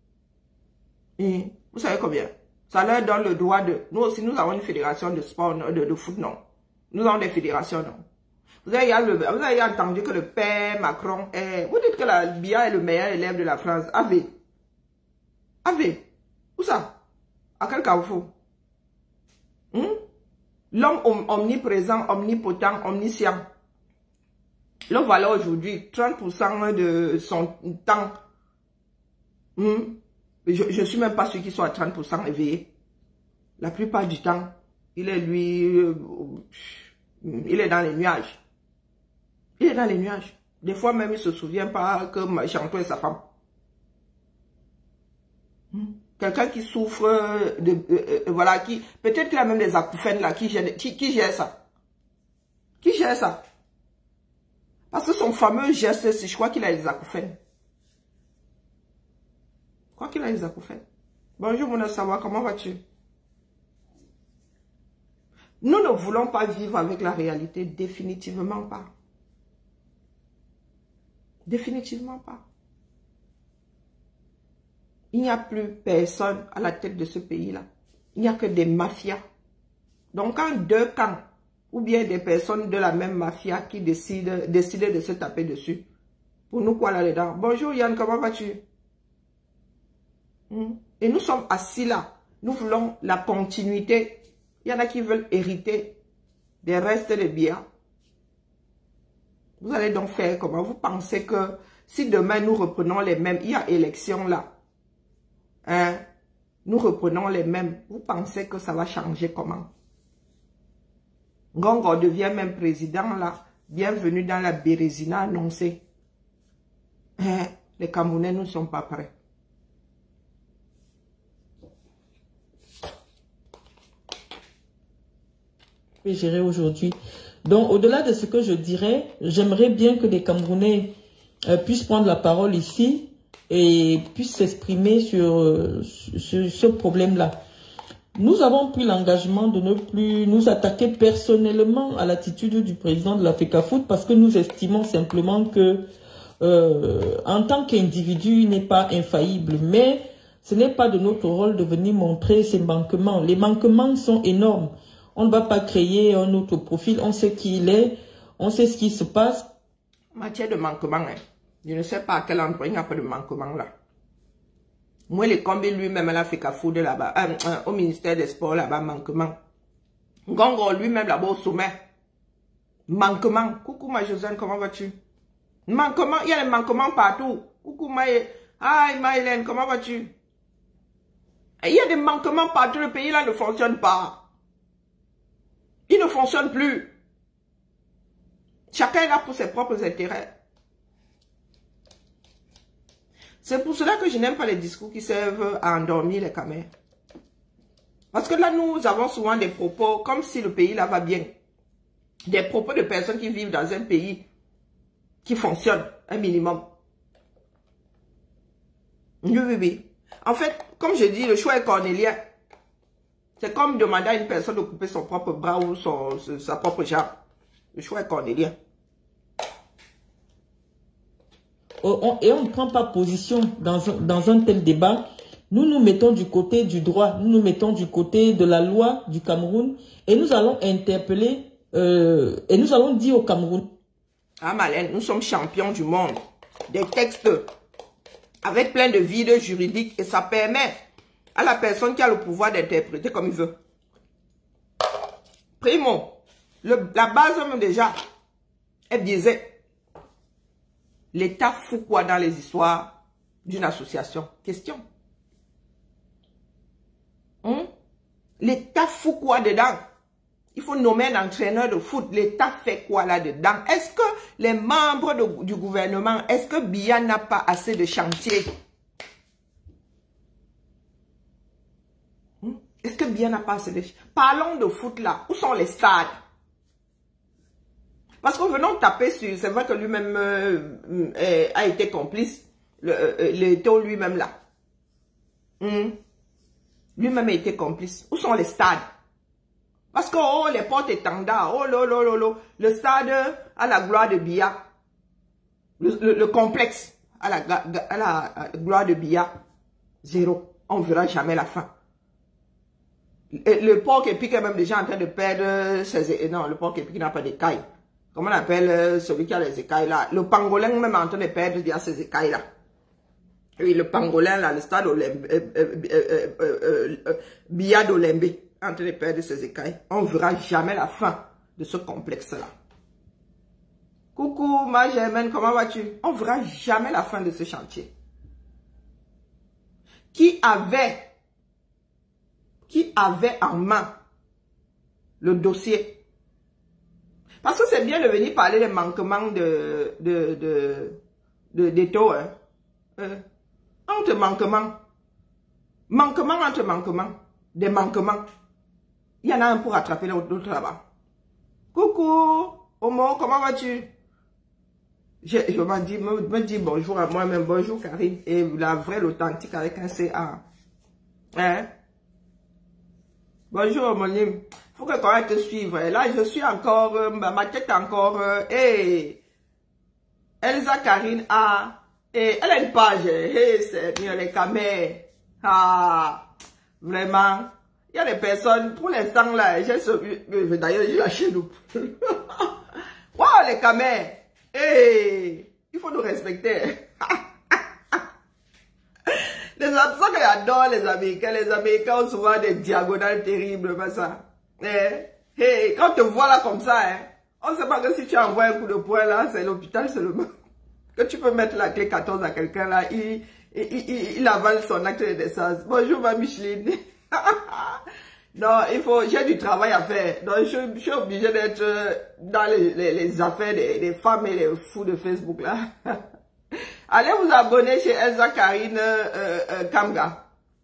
Vous savez combien? Ça leur donne le droit de... Nous aussi, nous avons une fédération de sport, de, de foot, non. Nous avons des fédérations, non. Vous avez, le, vous avez entendu que le père Macron est... Vous dites que la Biya est le meilleur élève de la France. Ave. Ave. Où ça? À quel carrefour? Hmm? L'homme omniprésent, omnipotent, omniscient. Le voilà aujourd'hui, trente pour cent de son temps. Hmm? Je ne suis même pas sûr qu'il soit à trente pour cent éveillé. La plupart du temps, il est lui... Euh, il est dans les nuages. Il est dans les nuages. Des fois même, il ne se souvient pas que Chanto est sa femme. Hmm? Quelqu'un qui souffre de... Euh, euh, voilà, qui... Peut-être qu'il a même des acouphènes là, qui gère, qui, qui gère ça. Qui gère ça? Parce que son fameux geste, je crois qu'il a des acouphènes. Je crois qu'il a des acouphènes. Bonjour mon savoir, comment vas-tu? Nous ne voulons pas vivre avec la réalité, définitivement pas. Définitivement pas. Il n'y a plus personne à la tête de ce pays-là. Il n'y a que des mafias. Donc quand deux camps, ou bien des personnes de la même mafia qui décident, décident de se taper dessus, pour nous quoi là-dedans? Bonjour Yann, comment vas-tu? Hmm? Et nous sommes assis là. Nous voulons la continuité. Il y en a qui veulent hériter des restes de biens. Vous allez donc faire comment? Vous pensez que si demain nous reprenons les mêmes, il y a élection là, hein? Nous reprenons les mêmes. Vous pensez que ça va changer comment? Ngongo devient même président là. Bienvenue dans la Bérésina annoncée. Hein? Les Camerounais ne sont pas prêts. Gérer aujourd'hui. Donc, au-delà de ce que je dirais, j'aimerais bien que les Camerounais euh, puissent prendre la parole ici et puissent s'exprimer sur, euh, sur ce problème-là. Nous avons pris l'engagement de ne plus nous attaquer personnellement à l'attitude du président de la FECAFOOT parce que nous estimons simplement que, euh, en tant qu'individu, il n'est pas infaillible, mais ce n'est pas de notre rôle de venir montrer ses manquements. Les manquements sont énormes. On ne va pas créer un autre profil, on sait qui il est, on sait ce qui se passe. En matière de manquement, hein, je ne sais pas à quel endroit il n'y a pas de manquement là. Moi, les combien lui-même, elle a fait cafou de là-bas, euh, euh, au ministère des Sports là-bas, manquement. Ngongo lui-même là-bas au sommet. Manquement. Coucou ma Josiane, comment vas-tu? Manquement, il y a des manquements partout. Coucou ma... Ah, ma Hélène, comment vas-tu? Il y a des manquements partout, le pays là ne fonctionne pas. Il ne fonctionne plus. Chacun est là pour ses propres intérêts. C'est pour cela que je n'aime pas les discours qui servent à endormir les camères. Parce que là, nous avons souvent des propos comme si le pays là va bien. Des propos de personnes qui vivent dans un pays qui fonctionne un minimum. Oui, oui, oui. En fait, comme je dis, le choix est cornélien. C'est comme demander à une personne de couper son propre bras ou son, sa propre jambe. Le choix est cornélien. Et on ne prend pas position dans un, dans un tel débat. Nous nous mettons du côté du droit, nous nous mettons du côté de la loi du Cameroun et nous allons interpeller euh, et nous allons dire au Cameroun. Ah Malène, nous sommes champions du monde. Des textes avec plein de vides juridiques et ça permet à la personne qui a le pouvoir d'interpréter comme il veut. Primo, le, la base même déjà, Elle disait, l'État fout quoi dans les histoires d'une association? Question. Hum? L'État fout quoi dedans? Il faut nommer un entraîneur de foot. L'État fait quoi là-dedans? Est-ce que les membres de, du gouvernement, est-ce que Biya n'a pas assez de chantier? Hum? Est-ce que Biya n'a pas assez de chantier? Parlons de foot là. Où sont les stades? Parce que venons taper sur, c'est vrai que lui-même euh, euh, a été complice, le, euh, l'État lui-même là. Hum? Lui-même a été complice. Où sont les stades? Parce que oh, les portes étendards, oh lo, lo, lo, lo, le stade à la gloire de Biya, le, le, le complexe à la, à la gloire de Biya, zéro. On ne verra jamais la fin. Le, le porc épic est même déjà en train de perdre ses... Non, le porc épic n'a pas d'écailles. Comment on appelle celui qui a les écailles là? Le pangolin même est en train de perdre déjà ses écailles là. Oui, le pangolin là, le stade Olembe, euh, euh, euh, euh, euh, Biya d'Olembe, en train de perdre ses écailles. On ne verra jamais la fin de ce complexe-là. Coucou, ma Germaine, comment vas-tu? On ne verra jamais la fin de ce chantier. Qui avait, qui avait en main le dossier? Parce que c'est bien de venir parler des manquements de, de, de, de, de taux, hein. Euh, entre manquements, manquement entre manquements, des manquements. Il y en a un pour attraper l'autre là-bas. Coucou, Omo, comment vas-tu? Je, je me dis, me, me dis bonjour à moi-même, bonjour Karine, et la vraie, l'authentique avec un C A. Hein? Bonjour homonyme, faut que quand même te suivre. Et là, je suis encore, euh, ma tête encore, euh, hey, Elsa Karine A. Et elle a une page, hey, c'est mieux les caméras. Ah, vraiment. Il y a des personnes, pour l'instant là, j'ai ce, d'ailleurs, j'ai lâché nous. Waouh, les caméras. Hey, il faut nous respecter. Les absents que j'adore, les Américains, les Américains ont souvent des diagonales terribles, comme ça. Eh, hey, quand on te voit là comme ça, hein, on ne sait pas que si tu envoies un coup de poing là, c'est l'hôpital seulement. Que tu peux mettre la clé quatorze à quelqu'un là, il, il, il, il avale son acte de naissance. Bonjour ma Micheline. Non, il faut, j'ai du travail à faire. Donc je, je suis obligée d'être dans les, les, les affaires des, des femmes et des fous de Facebook là. Allez vous abonner chez Elsa Karine euh, euh, Kamga.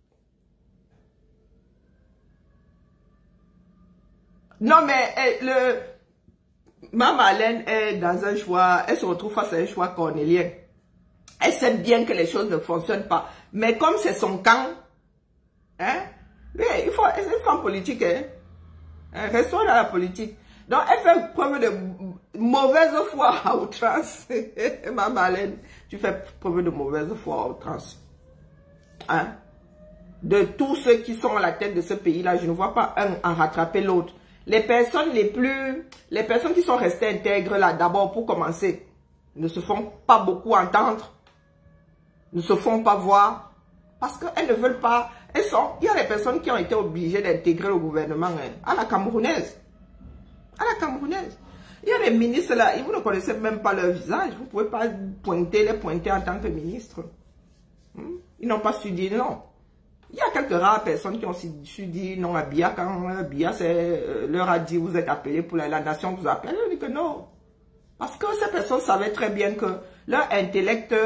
Non mais eh, le... Ma Marlène est dans un choix, elle se retrouve face à un choix cornélien. Elle sait bien que les choses ne fonctionnent pas. Mais comme c'est son camp, hein, oui, il faut, c'est une femme politique, hein. Restons dans la politique. Donc, elle fait preuve de mauvaise foi à outrance. Ma Marlène, tu fais preuve de mauvaise foi à outrance. Hein? De tous ceux qui sont à la tête de ce pays-là, je ne vois pas un à rattraper l'autre. Les personnes les plus, les personnes qui sont restées intègres là, d'abord pour commencer, ne se font pas beaucoup entendre, ne se font pas voir, parce qu'elles ne veulent pas, elles sont, il y a des personnes qui ont été obligées d'intégrer le gouvernement hein, à la camerounaise, à la camerounaise. Il y a des ministres là, vous ne connaissez même pas leur visage, vous ne pouvez pas pointer, les pointer en tant que ministre. Hmm? Ils n'ont pas su dire non. Il y a quelques rares personnes qui ont su dire non à Biya quand euh, Biya euh, leur a dit vous êtes appelés pour la, la nation vous appelle. Elle dit que non. Parce que ces personnes savaient très bien que leur intellect,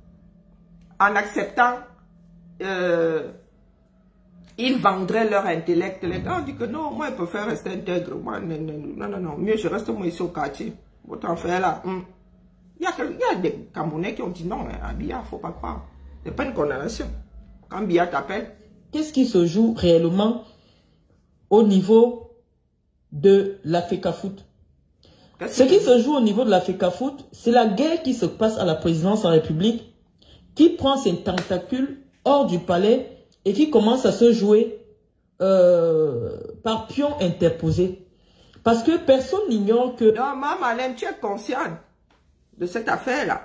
en acceptant, euh, ils vendraient leur intellect. Les gens disent que non, moi je préfère rester intègre. Moi, non, non, non, non, non, mieux je reste moi ici au quartier. Autant faire là. Hum. Il, y a, il y a des Camerounais qui ont dit non, à Biya, il ne faut pas croire. Ce n'est pas une condamnation. Quand Biya t'appelle. Qu'est-ce qui se joue réellement au niveau de la FECAFOOT? Ce qui se joue au niveau de la FECAFOOT, c'est la guerre qui se passe à la présidence en République, qui prend ses tentacules hors du palais et qui commence à se jouer euh, par pion interposé. Parce que personne n'ignore que... Non, maman, Marlène, tu es consciente de cette affaire-là.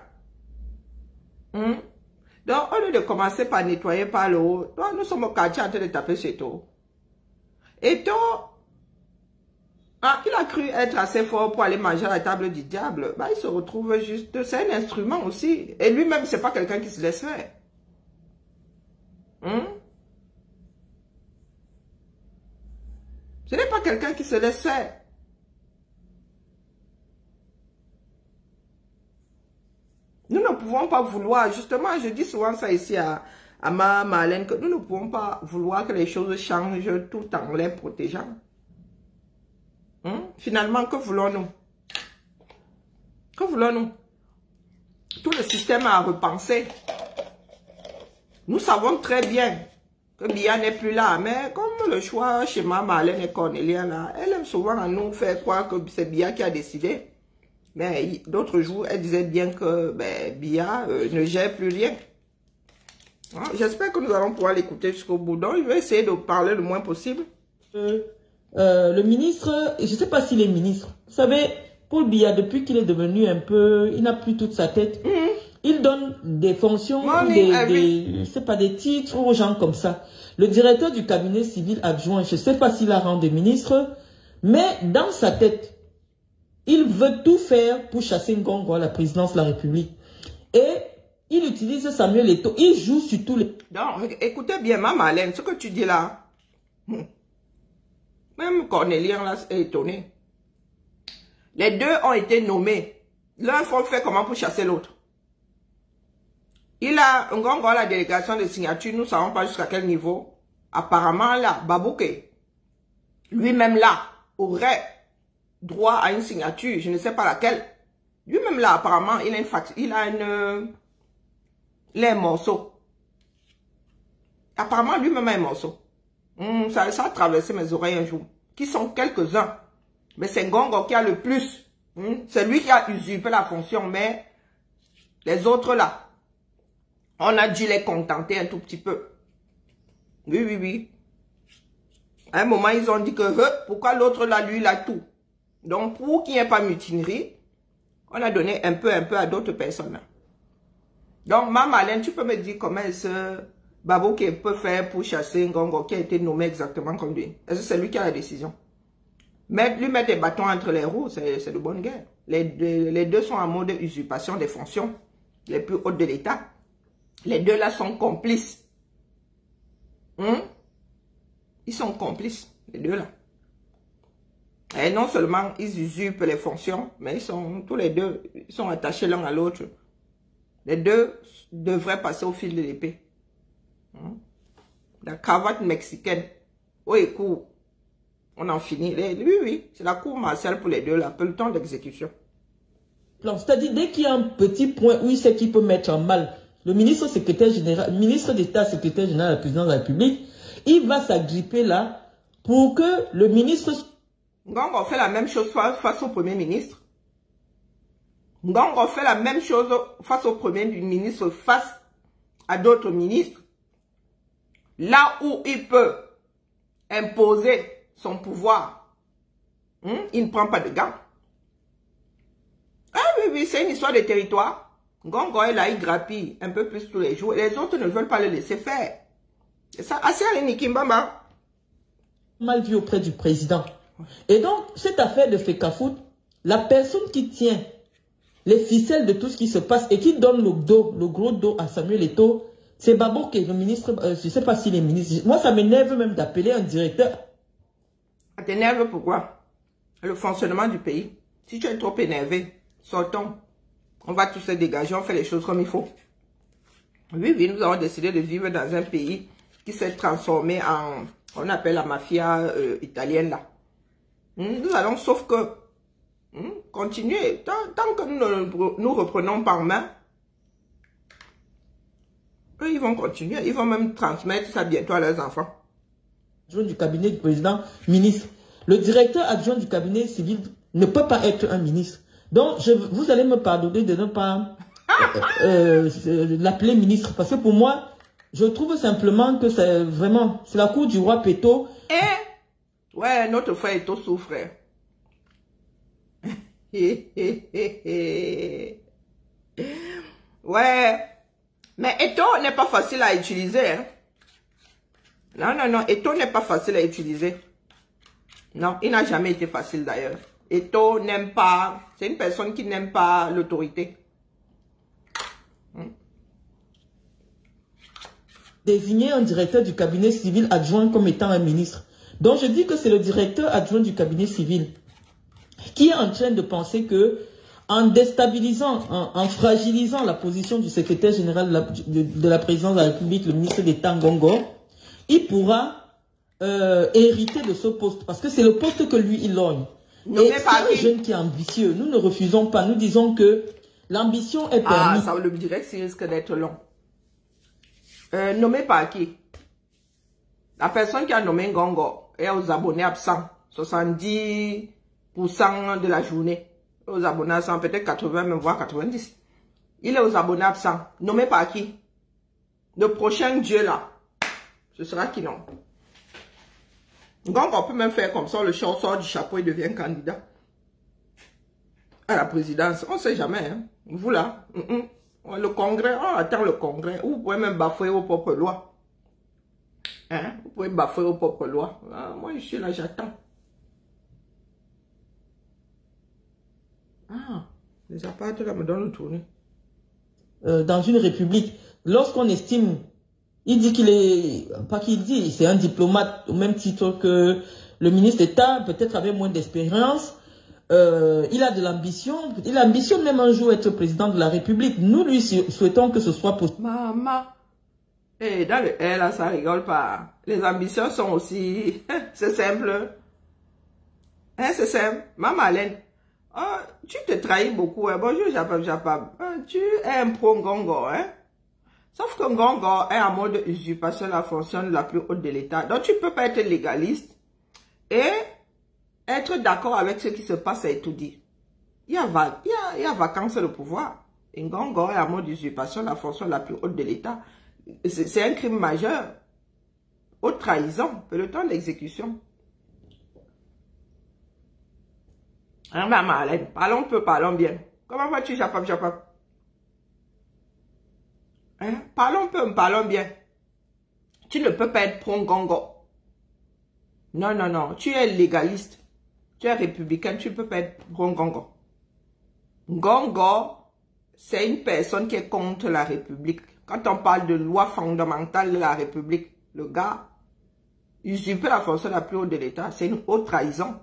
Hum? Donc, au lieu de commencer par nettoyer par le haut, toi, nous sommes au quartier en train de taper chez toi. Et toi, Ah, il a cru être assez fort pour aller manger à la table du diable. Bah, il se retrouve juste... C'est un instrument aussi. Et lui-même, c'est pas quelqu'un qui se laisse faire. Hum? Ce n'est pas quelqu'un qui se laisse faire. Nous ne pouvons pas vouloir, justement, je dis souvent ça ici à, à ma Marlène, que nous ne pouvons pas vouloir que les choses changent tout en les protégeant. Hum? Finalement, que voulons-nous? Que voulons-nous? Tout le système a repensé. Nous savons très bien que Bia n'est plus là, mais comme le choix chez ma Marlène et Cornélia, là, elle aime souvent à nous faire croire que c'est Bia qui a décidé. Mais d'autres jours, elle disait bien que ben, Bia euh, ne gère plus rien. Hein? J'espère que nous allons pouvoir l'écouter jusqu'au bout. Donc, je vais essayer de parler le moins possible. Euh, euh, le ministre, je ne sais pas s'il est ministre. Vous savez, Paul Biya, depuis qu'il est devenu un peu... Il n'a plus toute sa tête. Mm-hmm. Il donne des fonctions, Morning, des, des, je sais pas, des titres aux gens comme ça. Le directeur du cabinet civil adjoint, je ne sais pas s'il a rang de ministre, mais dans sa tête, il veut tout faire pour chasser Ngongo à la présidence de la République. Et il utilise Samuel Eto'o. Il joue sur tous les... Donc, écoutez bien, ma Marlène, ce que tu dis là, même Cornélien là est étonné. Les deux ont été nommés. L'un faut faire comment pour chasser l'autre. Il a, Ngongo a la délégation de signature, nous ne savons pas jusqu'à quel niveau. Apparemment là, Babouké, lui-même là, aurait droit à une signature, je ne sais pas laquelle. Lui-même là, apparemment, il a une fac... il a une... il a un morceau. Apparemment, lui-même a un morceau. Hum, ça, ça a traversé mes oreilles un jour. Qui sont quelques-uns. Mais c'est Ngongo qui a le plus. Hum, c'est lui qui a usurpé la fonction, mais les autres là, on a dû les contenter un tout petit peu. Oui, oui, oui. À un moment, ils ont dit que, pourquoi l'autre là, lui, il a tout. Donc, pour qu'il n'y ait pas mutinerie, on a donné un peu, un peu à d'autres personnes. Donc, ma Marlène, tu peux me dire comment est-ce Babouké peut faire pour chasser Ngongo qui a été nommé exactement comme lui? Est-ce que c'est lui qui a la décision? Mais lui mettre des bâtons entre les roues, c'est de bonne guerre. Les deux, les deux sont en mode usurpation des fonctions les plus hautes de l'État. Les deux là sont complices. Hum? Ils sont complices, les deux là. Et non seulement ils usurpent les fonctions, mais ils sont tous les deux, ils sont attachés l'un à l'autre. Les deux devraient passer au fil de l'épée. Hum? La cravate mexicaine. Oh, écoute, on en finit. Les, oui, oui, c'est la cour martiale pour les deux là, peu le temps d'exécution. C'est-à-dire, dès qu'il y a un petit point où il sait qu'il peut mettre en mal le ministre secrétaire général, ministre d'État, secrétaire général de la présidence de la République, il va s'agripper là pour que le ministre... Ngongo fait la même chose face au Premier ministre. Ngongo fait la même chose face au Premier ministre, face à d'autres ministres. Là où il peut imposer son pouvoir, hein, il ne prend pas de gants. Ah oui, oui, c'est une histoire de territoire. Ngongo est là, il grappille un peu plus tous les jours. Les autres ne veulent pas le laisser faire. C'est ça, assez à l'Inikimbamba. Mal vu auprès du président. Et donc, cette affaire de Fecafoot, la personne qui tient les ficelles de tout ce qui se passe et qui donne le dos, le gros dos à Samuel Eto'o, c'est Babouké, le ministre, euh, je ne sais pas s'il est ministre. Moi, ça m'énerve même d'appeler un directeur. Ça t'énerve pourquoi? Le fonctionnement du pays. Si tu es trop énervé, sortons. On va tous se dégager, on fait les choses comme il faut. Oui, oui, nous avons décidé de vivre dans un pays qui s'est transformé en, on appelle la mafia euh, italienne là. Nous allons, sauf que, hmm, continuer. Tant, tant que nous nous reprenons par main, eux, ils vont continuer. Ils vont même transmettre ça bientôt à leurs enfants. Adjoint du cabinet du président, ministre. Le directeur adjoint du cabinet civil ne peut pas être un ministre. Donc, je, vous allez me pardonner de ne pas euh, euh, l'appeler ministre. Parce que pour moi, je trouve simplement que c'est vraiment, c'est la cour du roi Péto. Eh, ouais, notre frère Eto'o souffre. Ouais, mais Eto'o n'est pas facile à utiliser. Hein? Non, non, non, Eto'o n'est pas facile à utiliser. Non, il n'a jamais été facile d'ailleurs. Eto n'aime pas, c'est une personne qui n'aime pas l'autorité. Désigner un directeur du cabinet civil adjoint comme étant un ministre. Donc je dis que c'est le directeur adjoint du cabinet civil qui est en train de penser que en déstabilisant, en, en fragilisant la position du secrétaire général de la, de, de la présidence de la République, le ministre d'État Ngongo, il pourra euh, hériter de ce poste parce que c'est le poste que lui il logne. Et c'est un jeune qui est ambitieux. Nous ne refusons pas. Nous disons que l'ambition est permise. Ah, ça le direct, il risque d'être long. Euh, nommé par qui? La personne qui a nommé Ngongo est aux abonnés absents. soixante-dix pour cent de la journée. Aux abonnés absents, peut-être quatre-vingts, même voire quatre-vingt-dix. Il est aux abonnés absents. Nommé par qui? Le prochain Dieu là. Ce sera qui non? Ngongo peut même faire comme ça, le chant sort du chapeau et devient candidat à la présidence. On ne sait jamais. Hein. Vous là. Mm -mm. Le congrès, on attend le congrès. Vous pouvez même bafouer vos propres lois. Hein? Vous pouvez bafouer vos propres lois. Ah, moi, je suis là, j'attends. Ah, les appartes là me donnent le tourner. Euh, dans une république, lorsqu'on estime, il dit qu'il est, pas qu'il dit, c'est un diplomate au même titre que le ministre d'État, peut-être avec moins d'expérience. Euh, il a de l'ambition, il ambitionne même un jour être président de la République. Nous lui souhaitons que ce soit possible. Maman, hey, dans le R là, ça rigole pas. Les ambitions sont aussi, c'est simple. Hein, c'est simple. Maman Alain, oh, tu te trahis beaucoup. Hein. Bonjour, Japab, Japab. Hein, tu es un pro Ngongo, hein. Sauf que Ngongo est en mode usurpation de la fonction la plus haute de l'État. Donc, tu peux pas être légaliste et être d'accord avec ce qui se passe à Etoudi. Il y a, il y a, il y a vacance de pouvoir. Et Ngongo est en mode usurpation de la fonction la plus haute de l'État. C'est un crime majeur. Haute trahison, peloton d'exécution. Hein, maman Alain, parlons peu, parlons bien. Comment vas-tu, Japab, Japab? Hein? Parlons peu, parlons bien. Tu ne peux pas être pro Ngongo. Non, non, non. Tu es légaliste. Tu es républicain. Tu ne peux pas être pro Ngongo. Ngongo, c'est une personne qui est contre la République. Quand on parle de loi fondamentale de la République, le gars usurpe la fonction la plus haute de l'État. C'est une haute trahison.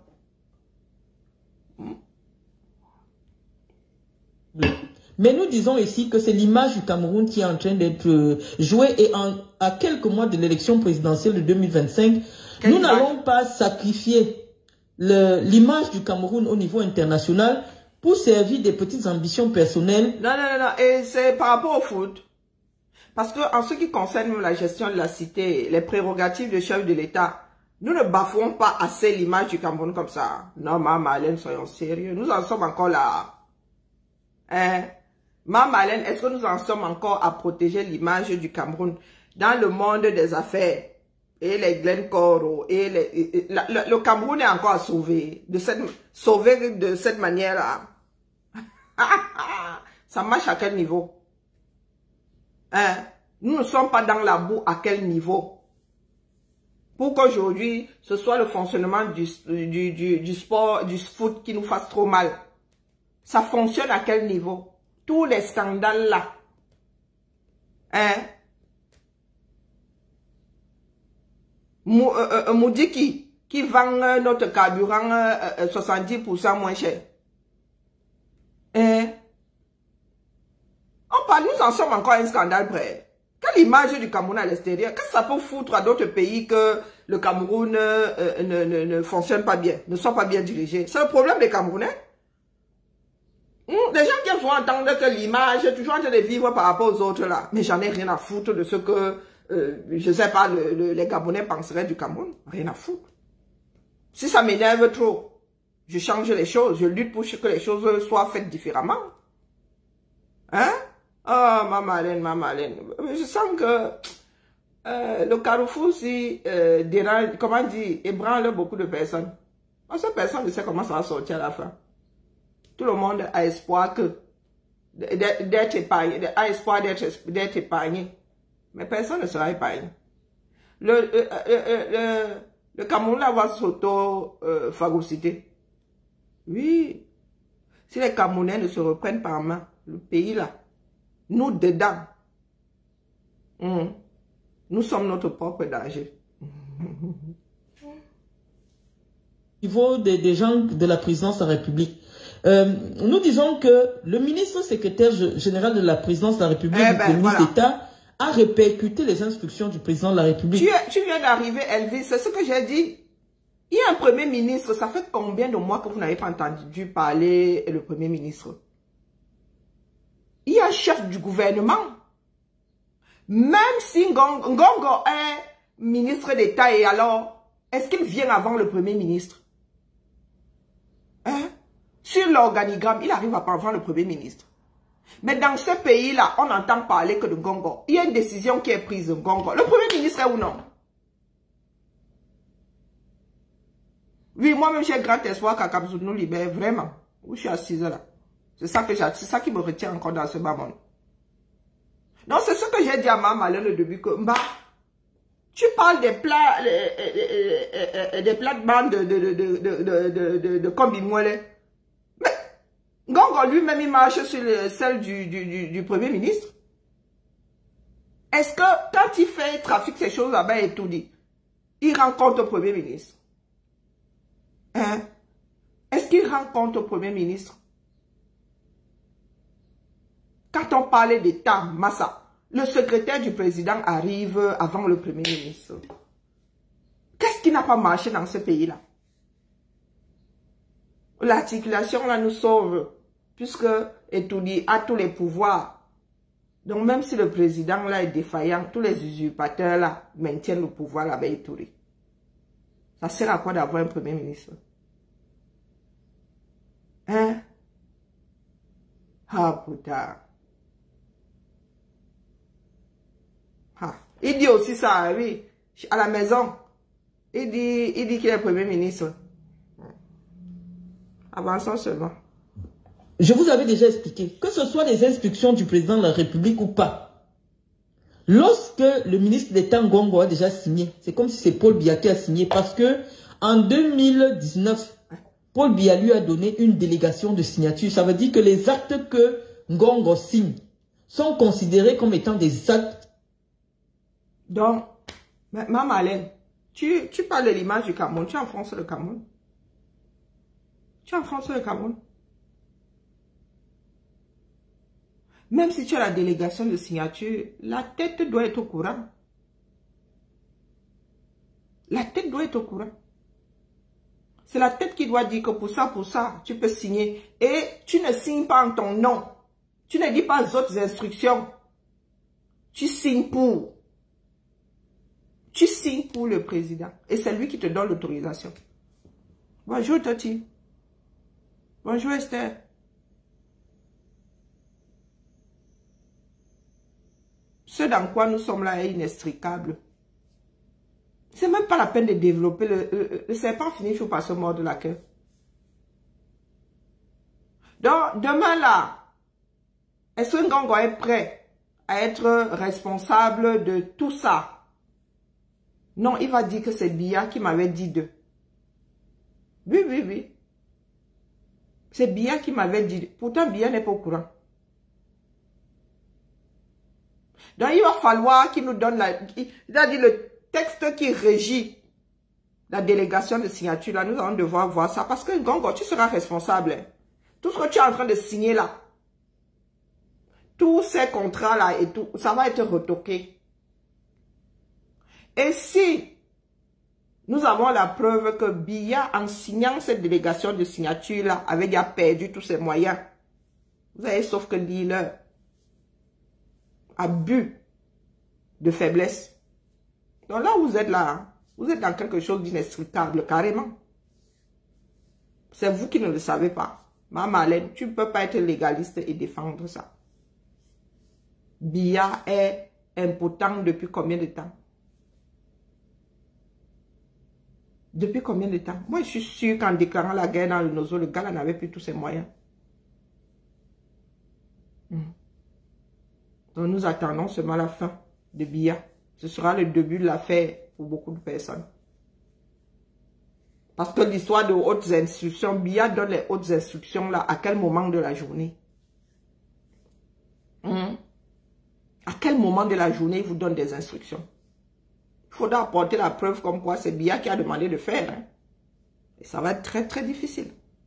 Mais nous disons ici que c'est l'image du Cameroun qui est en train d'être jouée et en, à quelques mois de l'élection présidentielle de deux mille vingt-cinq, Quelle nous n'allons pas sacrifier l'image du Cameroun au niveau international pour servir des petites ambitions personnelles. Non, non, non, non. Et c'est par rapport au foot. Parce que en ce qui concerne la gestion de la cité, les prérogatives de chef de l'État, nous ne bafouons pas assez l'image du Cameroun comme ça. Non, maman Alain, soyons sérieux. Nous en sommes encore là. Hein? Maman Alain, est-ce que nous en sommes encore à protéger l'image du Cameroun dans le monde des affaires? Et les Glencore, et, les, et la, le, le Cameroun est encore à sauver. De cette, sauver de cette manière-là. Ça marche à quel niveau? Hein? Nous ne sommes pas dans la boue à quel niveau? Pour qu'aujourd'hui, ce soit le fonctionnement du, du, du, du sport, du foot qui nous fasse trop mal. Ça fonctionne à quel niveau? Tous les scandales là. Hein? Mou, euh, euh, Moudiki, qui vend euh, notre carburant euh, soixante-dix pour cent moins cher. Hein? On parle, nous en sommes encore un scandale près. Quelle image du Cameroun à l'extérieur? Qu'est-ce que ça peut foutre à d'autres pays que le Cameroun euh, ne, ne, ne fonctionne pas bien, ne soit pas bien dirigé? C'est le problème des Camerounais. Hum, les gens qui vont entendre que l'image est toujours en train de vivre par rapport aux autres là. Mais j'en ai rien à foutre de ce que, euh, je sais pas, le, le, les Gabonais penseraient du Cameroun. Rien à foutre. Si ça m'énerve trop, je change les choses, je lutte pour que les choses soient faites différemment. Hein? Oh, maman Alain, maman Alain. Je sens que euh, le Carrefour, si, euh, dérange, comment dire, ébranle beaucoup de personnes. Parce que personne ne sait comment ça va sortir à la fin. Tout le monde a espoir que d'être épargné, a espoir d'être épargné. Mais personne ne sera épargné. Le, le, le, le, Le Cameroun là va s'auto-phagocyter. Oui. Si les Camerounais ne se reprennent pas en main, le pays là, nous dedans, hum, nous sommes notre propre danger. Au niveau des, des gens de la présidence de la République, euh, nous disons que le ministre secrétaire général de la présidence de la République, eh du ben, ministre voilà. d'État, a répercuté les instructions du président de la République. Tu, tu viens d'arriver, Elvis, c'est ce que j'ai dit. Il y a un premier ministre, ça fait combien de mois que vous n'avez pas entendu parler le premier ministre? Il y a un chef du gouvernement. Même si Ngongo, Ngongo est ministre d'État, et alors, est-ce qu'il vient avant le premier ministre? Hein? Sur l'organigramme, il arrive avant le premier ministre. Mais dans ce pays-là, on entend parler que de Ngongo. Il y a une décision qui est prise de Ngongo. Le premier ministre est ou non? Oui, moi-même, j'ai grand espoir qu'Akabzou nous libère, vraiment. Où je suis assise là. C'est ça que j'ai, c'est ça qui me retient encore dans ce bas monde. Donc, c'est ce que j'ai dit à ma malheur le début, que, bah, tu parles des plats, euh, euh, euh, euh, des plats de bande de, de, de, de, de, de, de, de Kombimouele. Mais, Ngongo lui-même, il marche sur le, celle du, du, du, du premier ministre. Est-ce que, quand il fait trafic ces choses là-bas et tout dit, il rencontre le premier ministre? Hein? Est-ce qu'il rencontre le premier ministre? Quand on parlait d'État, Massa, le secrétaire du président arrive avant le premier ministre. Qu'est-ce qui n'a pas marché dans ce pays-là? L'articulation là nous sauve, puisque Etoudi a tous les pouvoirs. Donc même si le président là est défaillant, tous les usurpateurs là maintiennent le pouvoir là-bas Etoudi. Ça sert à quoi d'avoir un premier ministre? Hein? Ah putain. Ah. Il dit aussi ça, oui, à la maison. Il dit, il dit qu'il est premier ministre. Avançons seulement. Je vous avais déjà expliqué, que ce soit les instructions du président de la République ou pas, lorsque le ministre d'État Ngongo a déjà signé, c'est comme si c'est Paul Biya qui a signé, parce que en deux mille dix-neuf, Paul Biya lui a donné une délégation de signature. Ça veut dire que les actes que Ngongo signe sont considérés comme étant des actes. Donc, Maman Alain, tu, tu parles de l'image du Cameroun, tu enfonces le Cameroun. Tu enfonces le Cameroun. Même si tu as la délégation de signature, la tête doit être au courant. La tête doit être au courant. C'est la tête qui doit dire que pour ça, pour ça, tu peux signer. Et tu ne signes pas en ton nom. Tu ne dis pas les autres instructions. Tu signes pour. Tu signes pour le président. Et c'est lui qui te donne l'autorisation. Bonjour Toti. Bonjour Esther. Ce dans quoi nous sommes là est inextricable. C'est même pas la peine de développer. Le, le, le serpent finit toujours par se mordre la queue. Donc, demain là, est-ce que Ngongo est prêt à être responsable de tout ça? Non, il va dire que c'est Biya qui m'avait dit de. Oui, oui, oui. C'est Biya qui m'avait dit. Pourtant, Biya n'est pas au courant. Donc, il va falloir qu'il nous donne la... Il a dit le texte qui régit la délégation de signature. Là, nous allons devoir voir ça. Parce que, Ngongo, tu seras responsable. Hein. Tout ce que tu es en train de signer là, tous ces contrats-là et tout, ça va être retoqué. Et si nous avons la preuve que Biya, en signant cette délégation de signature-là, avait déjà perdu tous ses moyens, vous avez sauf que dealer, abus de faiblesse. Donc là, vous êtes là, vous êtes dans quelque chose d'inextricable, carrément. C'est vous qui ne le savez pas. Ma Marlène, tu ne peux pas être légaliste et défendre ça. Biya est impotent depuis combien de temps? Depuis combien de temps? Moi, je suis sûre qu'en déclarant la guerre dans le Nozo, le gars n'avait plus tous ses moyens. Hmm. Donc, nous attendons seulement la fin de Biya. Ce sera le début de l'affaire pour beaucoup de personnes. Parce que l'histoire de hautes instructions, Biya donne les hautes instructions là, à quel moment de la journée? Hum? À quel moment de la journée il vous donne des instructions? Il faudra apporter la preuve comme quoi c'est Biya qui a demandé de faire. Hein? Et ça va être très très difficile.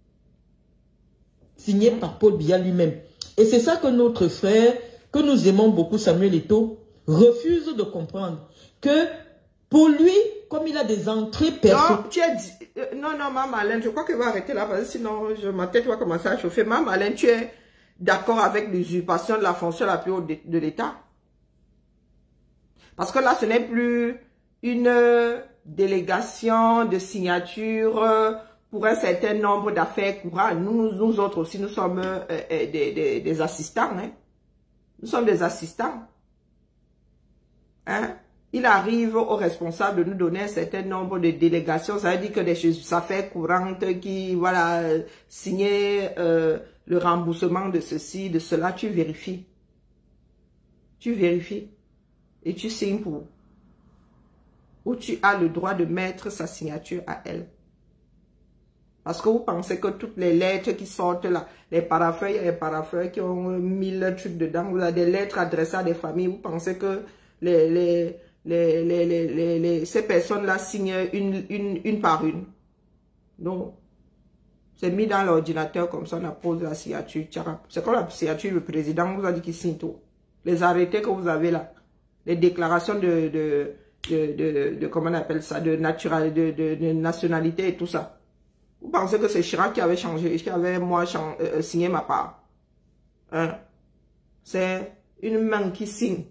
Signé par Paul Biya lui-même. Et c'est ça que notre frère, que nous aimons beaucoup, Samuel Eto'o, refuse de comprendre. Que pour lui, comme il a des entrées personnelles... Non, tu as dit... Non, non, Maman Alain, je crois qu'il va arrêter là, parce que sinon je, ma tête va commencer à chauffer. Maman Alain, tu es d'accord avec l'usurpation de la fonction la plus haute de, de l'État? Parce que là, ce n'est plus une délégation de signature pour un certain nombre d'affaires courantes. Nous, nous autres aussi, nous sommes euh, des, des, des assistants. Hein? Nous sommes des assistants. Hein? Il arrive aux responsables de nous donner un certain nombre de délégations. Ça veut dire que des affaires courantes qui, voilà, euh, signer euh, le remboursement de ceci, de cela, tu vérifies. Tu vérifies. Et tu signes pour. Ou tu as le droit de mettre sa signature à elle. Parce que vous pensez que toutes les lettres qui sortent là, les parafeuilles, les parafeuilles qui ont mille trucs dedans, vous avez des lettres adressées à des familles, vous pensez que les, les, les, les, les, les, les, ces personnes-là signent une, une, une par une. Non. C'est mis dans l'ordinateur comme ça, on appose la signature. C'est comme la signature du président, vous a dit qu'il signe tout. Les arrêtés que vous avez là, les déclarations de, de, de, de, de comment on appelle ça, de, natural, de, de, de nationalité et tout ça. Vous pensez que c'est Chirac qui avait changé, qui avait moi euh, signé ma part. Hein? C'est une main qui signe.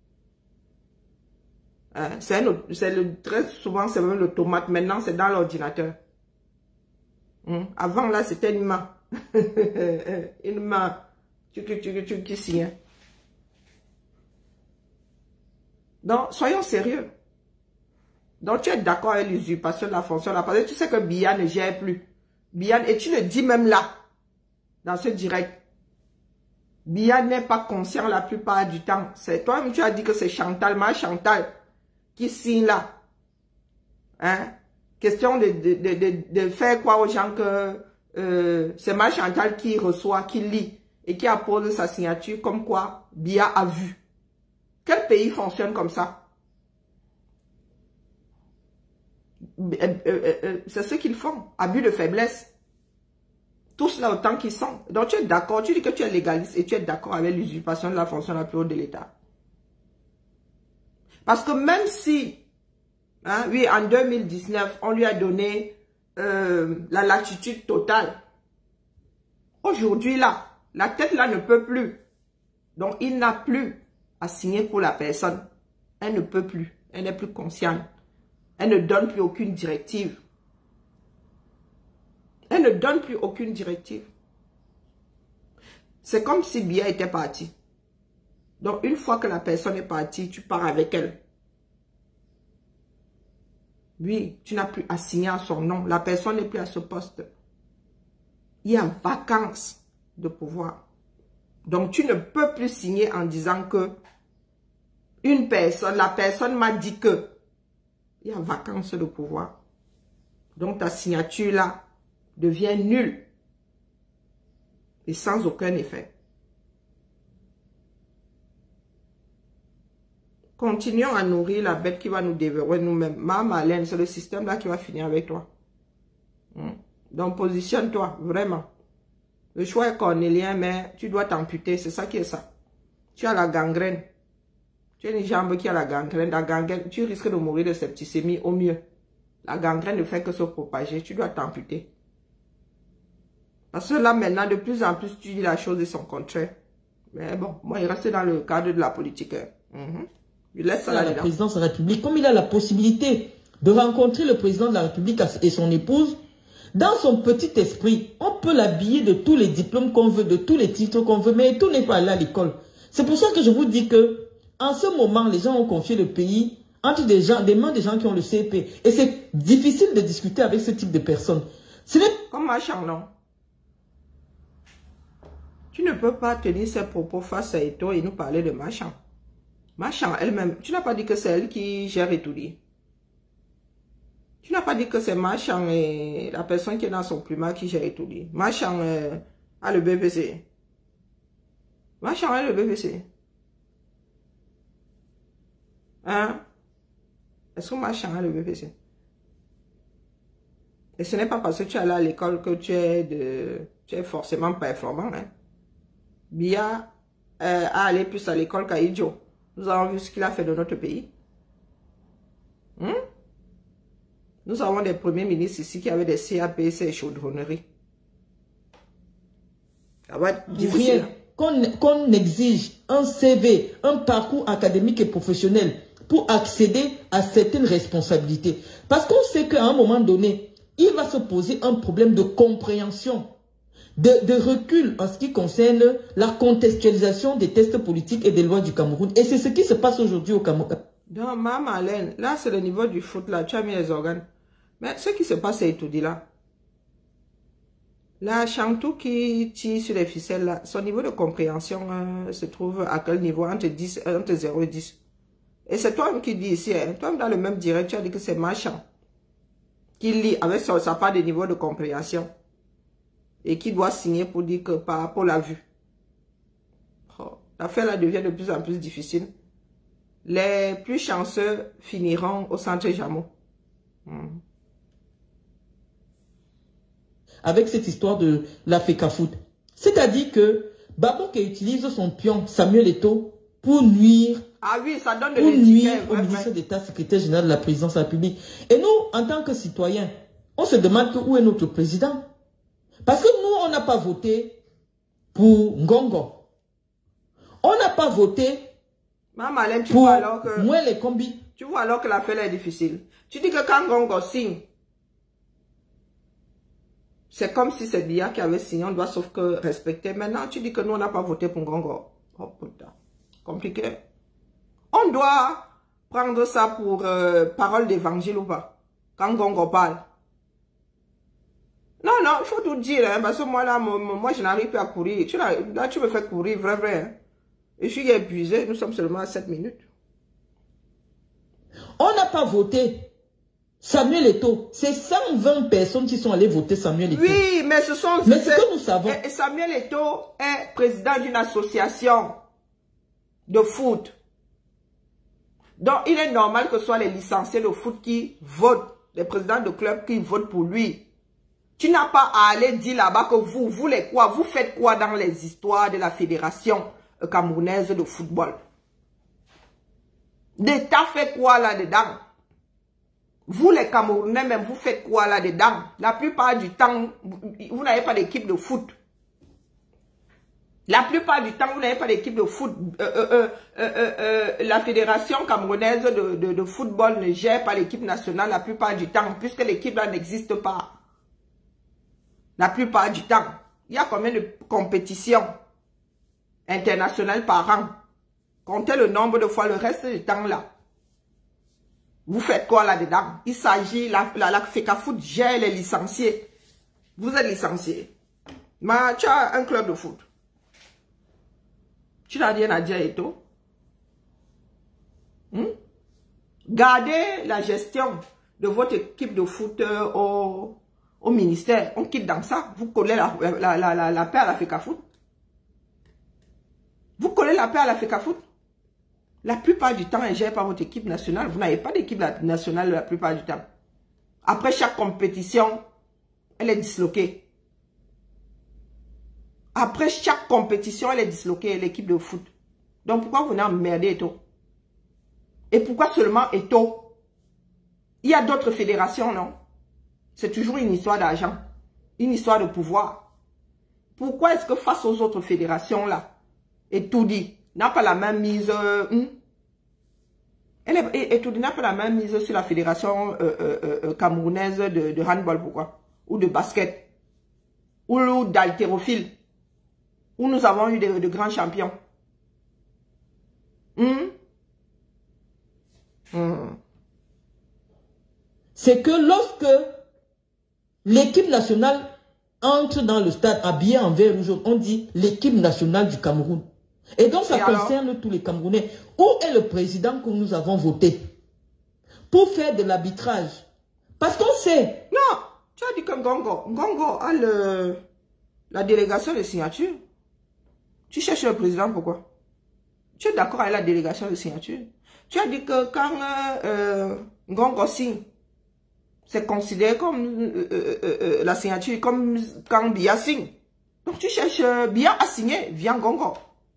Hein? C'est le très souvent c'est même l'automate. Maintenant c'est dans l'ordinateur. Hein? Avant là c'était une main, une main tu, tu, tu, tu, qui signe. Donc soyons sérieux. Donc, tu es d'accord avec l'usurpation de la fonction là, parce que tu sais que Biya ne gère plus. Biya, et tu le dis même là, dans ce direct. Biya n'est pas conscient la plupart du temps. C'est toi-même, tu as dit que c'est Chantal, ma Chantal, qui signe là. Hein? Question de, de, de, de, de faire croire aux gens que euh, c'est ma Chantal qui reçoit, qui lit, et qui appose sa signature, comme quoi Biya a vu. Quel pays fonctionne comme ça? Euh, euh, euh, c'est ce qu'ils font, abus de faiblesse. Tous là autant qu'ils sont. Donc tu es d'accord, tu dis que tu es légaliste et tu es d'accord avec l'usurpation de la fonction la plus haute de l'État. Parce que même si, hein, oui, en deux mille dix-neuf, on lui a donné euh, la latitude totale. Aujourd'hui là, la tête là ne peut plus. Donc il n'a plus à signer pour la personne. Elle ne peut plus, elle n'est plus consciente. Elle ne donne plus aucune directive. Elle ne donne plus aucune directive. C'est comme si Biya était parti. Donc, une fois que la personne est partie, tu pars avec elle. Oui, tu n'as plus à signer à son nom. La personne n'est plus à ce poste. Il y a vacance de pouvoir. Donc, tu ne peux plus signer en disant que une personne, la personne m'a dit que il y a vacance de pouvoir. Donc ta signature là devient nulle et sans aucun effet. Continuons à nourrir la bête qui va nous dévorer nous-mêmes. Maman Alain, c'est le système là qui va finir avec toi. Donc positionne-toi, vraiment. Le choix est cornélien, mais tu dois t'amputer, c'est ça qui est ça. Tu as la gangrène. Tu as une jambe qui a la gangrène. La gangrène, tu risques de mourir de septicémie au mieux. La gangrène ne fait que se propager. Tu dois t'amputer. Parce que là, maintenant, de plus en plus, tu dis la chose et son contraire. Mais bon, moi, il reste dans le cadre de la politique. Mm-hmm. Il laisse ça là. La présidence de la République, comme il a la possibilité de rencontrer le président de la République et son épouse, dans son petit esprit, on peut l'habiller de tous les diplômes qu'on veut, de tous les titres qu'on veut, mais tout n'est pas allé à l'école. C'est pour ça que je vous dis que en ce moment, les gens ont confié le pays entre des gens, des mains des gens qui ont le C P. Et c'est difficile de discuter avec ce type de personnes. Ce n'est comme Machan, non. Tu ne peux pas tenir ses propos face à Eto'o et nous parler de Machan. Machan elle-même, tu n'as pas dit que c'est elle qui gère Eto'o. Tu n'as pas dit que c'est Marchand et la personne qui est dans son climat qui gère tout dit. Marchand euh, a le B P C. Marchand a le B P C. Hein? Est-ce que Marchand a le B P C? Et ce n'est pas parce que tu es allé à l'école que tu es, de, tu es forcément performant. Hein? Bia euh, a allé plus à l'école qu'Aïdjo. Nous avons vu ce qu'il a fait de notre pays. Hum? Nous avons des premiers ministres ici qui avaient des C A P C et chaudronneries. Ça va être difficile. Qu'on qu'on exige un C V, un parcours académique et professionnel pour accéder à certaines responsabilités. Parce qu'on sait qu'à un moment donné, il va se poser un problème de compréhension, de, de recul en ce qui concerne la contextualisation des tests politiques et des lois du Cameroun. Et c'est ce qui se passe aujourd'hui au Cameroun. Non, ma Marlène, là c'est le niveau du foot, là, tu as mis les organes. Mais ce qui se passe, c'est tout dit là. Là, Chantou qui tire sur les ficelles, là, son niveau de compréhension euh, se trouve à quel niveau? Entre, dix, entre zéro et dix. Et c'est toi qui dis ici, hein, toi dans le même direct, tu as dit que c'est Marchand qui lit avec sa, sa part de niveau de compréhension et qui doit signer pour dire que par rapport à la vue. Oh, l'affaire là devient de plus en plus difficile. Les plus chanceux finiront au centre Jameau. Hmm. Avec cette histoire de la FECAFOOT. C'est-à-dire que Babouke utilise son pion Samuel Eto'o pour nuire, ah oui, ça donne de pour nuire ouais, au ouais, ministre ouais. d'État, secrétaire général de la présidence de la République. Et nous, en tant que citoyens, on se demande que où est notre président. Parce que nous, on n'a pas voté pour Ngongo. On n'a pas voté Maman, Alain, tu pour vois alors que... moi les combis. Tu vois alors que l'affaire est difficile. Tu dis que quand Ngongo signe, c'est comme si c'est Bia qui avait signé, on doit sauf que respecter. Maintenant, tu dis que nous, on n'a pas voté pour Ngongo. Oh putain, compliqué. On doit prendre ça pour euh, parole d'évangile ou pas, quand Ngongo parle. Non, non, il faut tout dire, hein, parce que moi, là, moi, moi je n'arrive plus à courir. Tu, là, là, tu me fais courir, vrai, vrai. Hein. Et je suis épuisé, nous sommes seulement à sept minutes. On n'a pas voté Samuel Eto'o. C'est cent vingt personnes qui sont allées voter Samuel Eto'o. Oui, mais ce sont... Mais ce que nous savons... Et Samuel Eto'o est président d'une association de foot. Donc, il est normal que ce soit les licenciés de foot qui votent, les présidents de club qui votent pour lui. Tu n'as pas à aller dire là-bas que vous, vous les quoi, vous faites quoi dans les histoires de la fédération camerounaise de football. L'État fait quoi là-dedans? Vous les Camerounais même, vous faites quoi là-dedans? La plupart du temps, vous n'avez pas d'équipe de foot. La plupart du temps, vous n'avez pas d'équipe de foot. Euh, euh, euh, euh, euh, la fédération camerounaise de, de, de football ne gère pas l'équipe nationale la plupart du temps, puisque l'équipe là n'existe pas. La plupart du temps. Il y a combien de compétitions internationales par an? Comptez le nombre de fois le reste du temps là. Vous faites quoi là-dedans? Il s'agit, la, la, la FECAFOOT gère les licenciés. Vous êtes licencié. Mais tu as un club de foot. Tu n'as rien à dire et tout. Hmm? Gardez la gestion de votre équipe de foot euh, au, au ministère. On quitte dans ça. Vous collez la, la, la, la, la paix à la FECAFOOT. Vous collez la paix à la FECAFOOT. La plupart du temps, elle ne gère pas votre équipe nationale. Vous n'avez pas d'équipe nationale la plupart du temps. Après chaque compétition, elle est disloquée. Après chaque compétition, elle est disloquée, l'équipe de foot. Donc pourquoi vous n'emmerdez Eto'o? Et pourquoi seulement Eto'o? Il y a d'autres fédérations, non? C'est toujours une histoire d'argent. Une histoire de pouvoir. Pourquoi est-ce que face aux autres fédérations là, Eto'o n'a pas la même mise... Euh, hmm? Elle est, et, et n'a pas la même mise sur la fédération euh, euh, euh, camerounaise de, de handball, pourquoi? Ou de basket. Ou, ou d'haltérophile. Où nous avons eu de, de grands champions. Hmm? Hmm. C'est que lorsque l'équipe nationale entre dans le stade habillée en vert rouge, on dit l'équipe nationale du Cameroun. Et donc ça Et concerne alors? tous les Camerounais. Où est le président que nous avons voté pour faire de l'arbitrage, Parce qu'on sait. Non, tu as dit que Ngongo, Ngongo a le, la délégation de signature. Tu cherches le président, pourquoi? Tu es d'accord avec la délégation de signature? Tu as dit que quand euh, euh, Ngongo signe, c'est considéré comme euh, euh, euh, la signature, comme quand Biya signe. Donc tu cherches euh, Biya à signer via Ngongo.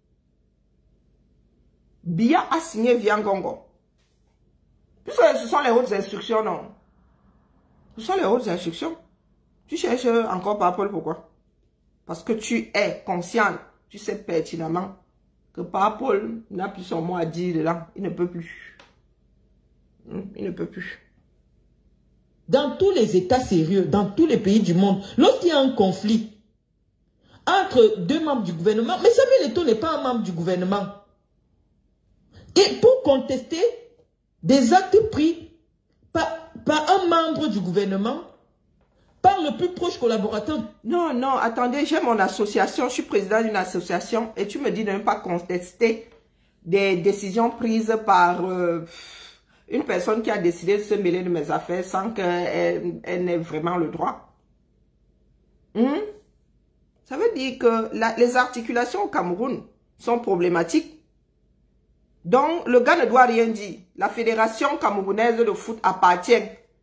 Biya a signé via Ngongo. Puisque ce sont les hautes instructions, non? Ce sont les hautes instructions. Tu cherches encore par Paul, pourquoi? Parce que tu es conscient, tu sais pertinemment que par Paul n'a plus son mot à dire dedans. Il ne peut plus. Il ne peut plus. Dans tous les États sérieux, dans tous les pays du monde, lorsqu'il y a un conflit entre deux membres du gouvernement, mais Samuel Eto'o n'est pas un membre du gouvernement. Et pour contester des actes pris par, par un membre du gouvernement, par le plus proche collaborateur. Non, non, attendez, j'ai mon association, je suis président d'une association et tu me dis de ne pas contester des décisions prises par euh, une personne qui a décidé de se mêler de mes affaires sans qu'elle elle n'ait vraiment le droit. Hum? Ça veut dire que la, les articulations au Cameroun sont problématiques. Donc, le gars ne doit rien dire. La fédération camerounaise de foot appartient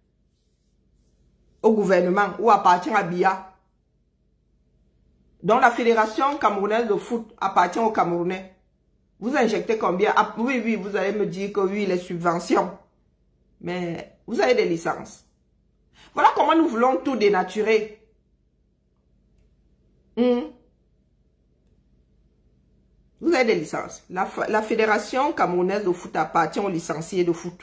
au gouvernement ou appartient à Biya. Donc, la fédération camerounaise de foot appartient aux Camerounais. Vous injectez combien? Ah, oui, oui, vous allez me dire que oui, les subventions. Mais vous avez des licences. Voilà comment nous voulons tout dénaturer. Hum. Vous avez des licences. La, la fédération camerounaise de foot appartient aux licenciés de foot.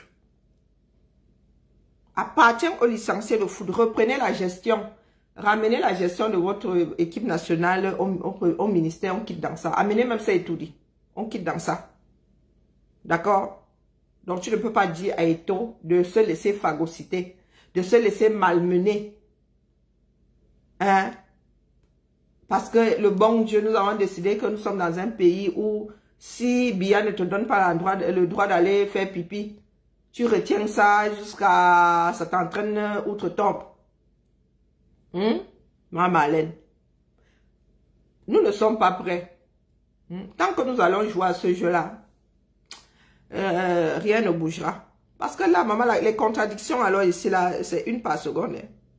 Appartient aux licenciés de foot. Reprenez la gestion. Ramenez la gestion de votre équipe nationale au, au, au ministère. On quitte dans ça. Amenez même ça et tout dit. On quitte dans ça. D'accord? Donc tu ne peux pas dire à Eto'o de se laisser phagocyter. De se laisser malmener. Hein? Parce que le bon Dieu, nous avons décidé que nous sommes dans un pays où si Biya ne te donne pas le droit, le droit d'aller faire pipi, tu retiens ça jusqu'à ça t'entraîne outre-tombe. Hum? Ma Marlène. Nous ne sommes pas prêts. Hum? Tant que nous allons jouer à ce jeu-là, euh, rien ne bougera. Parce que là, maman, les contradictions, alors ici, là, c'est une par seconde.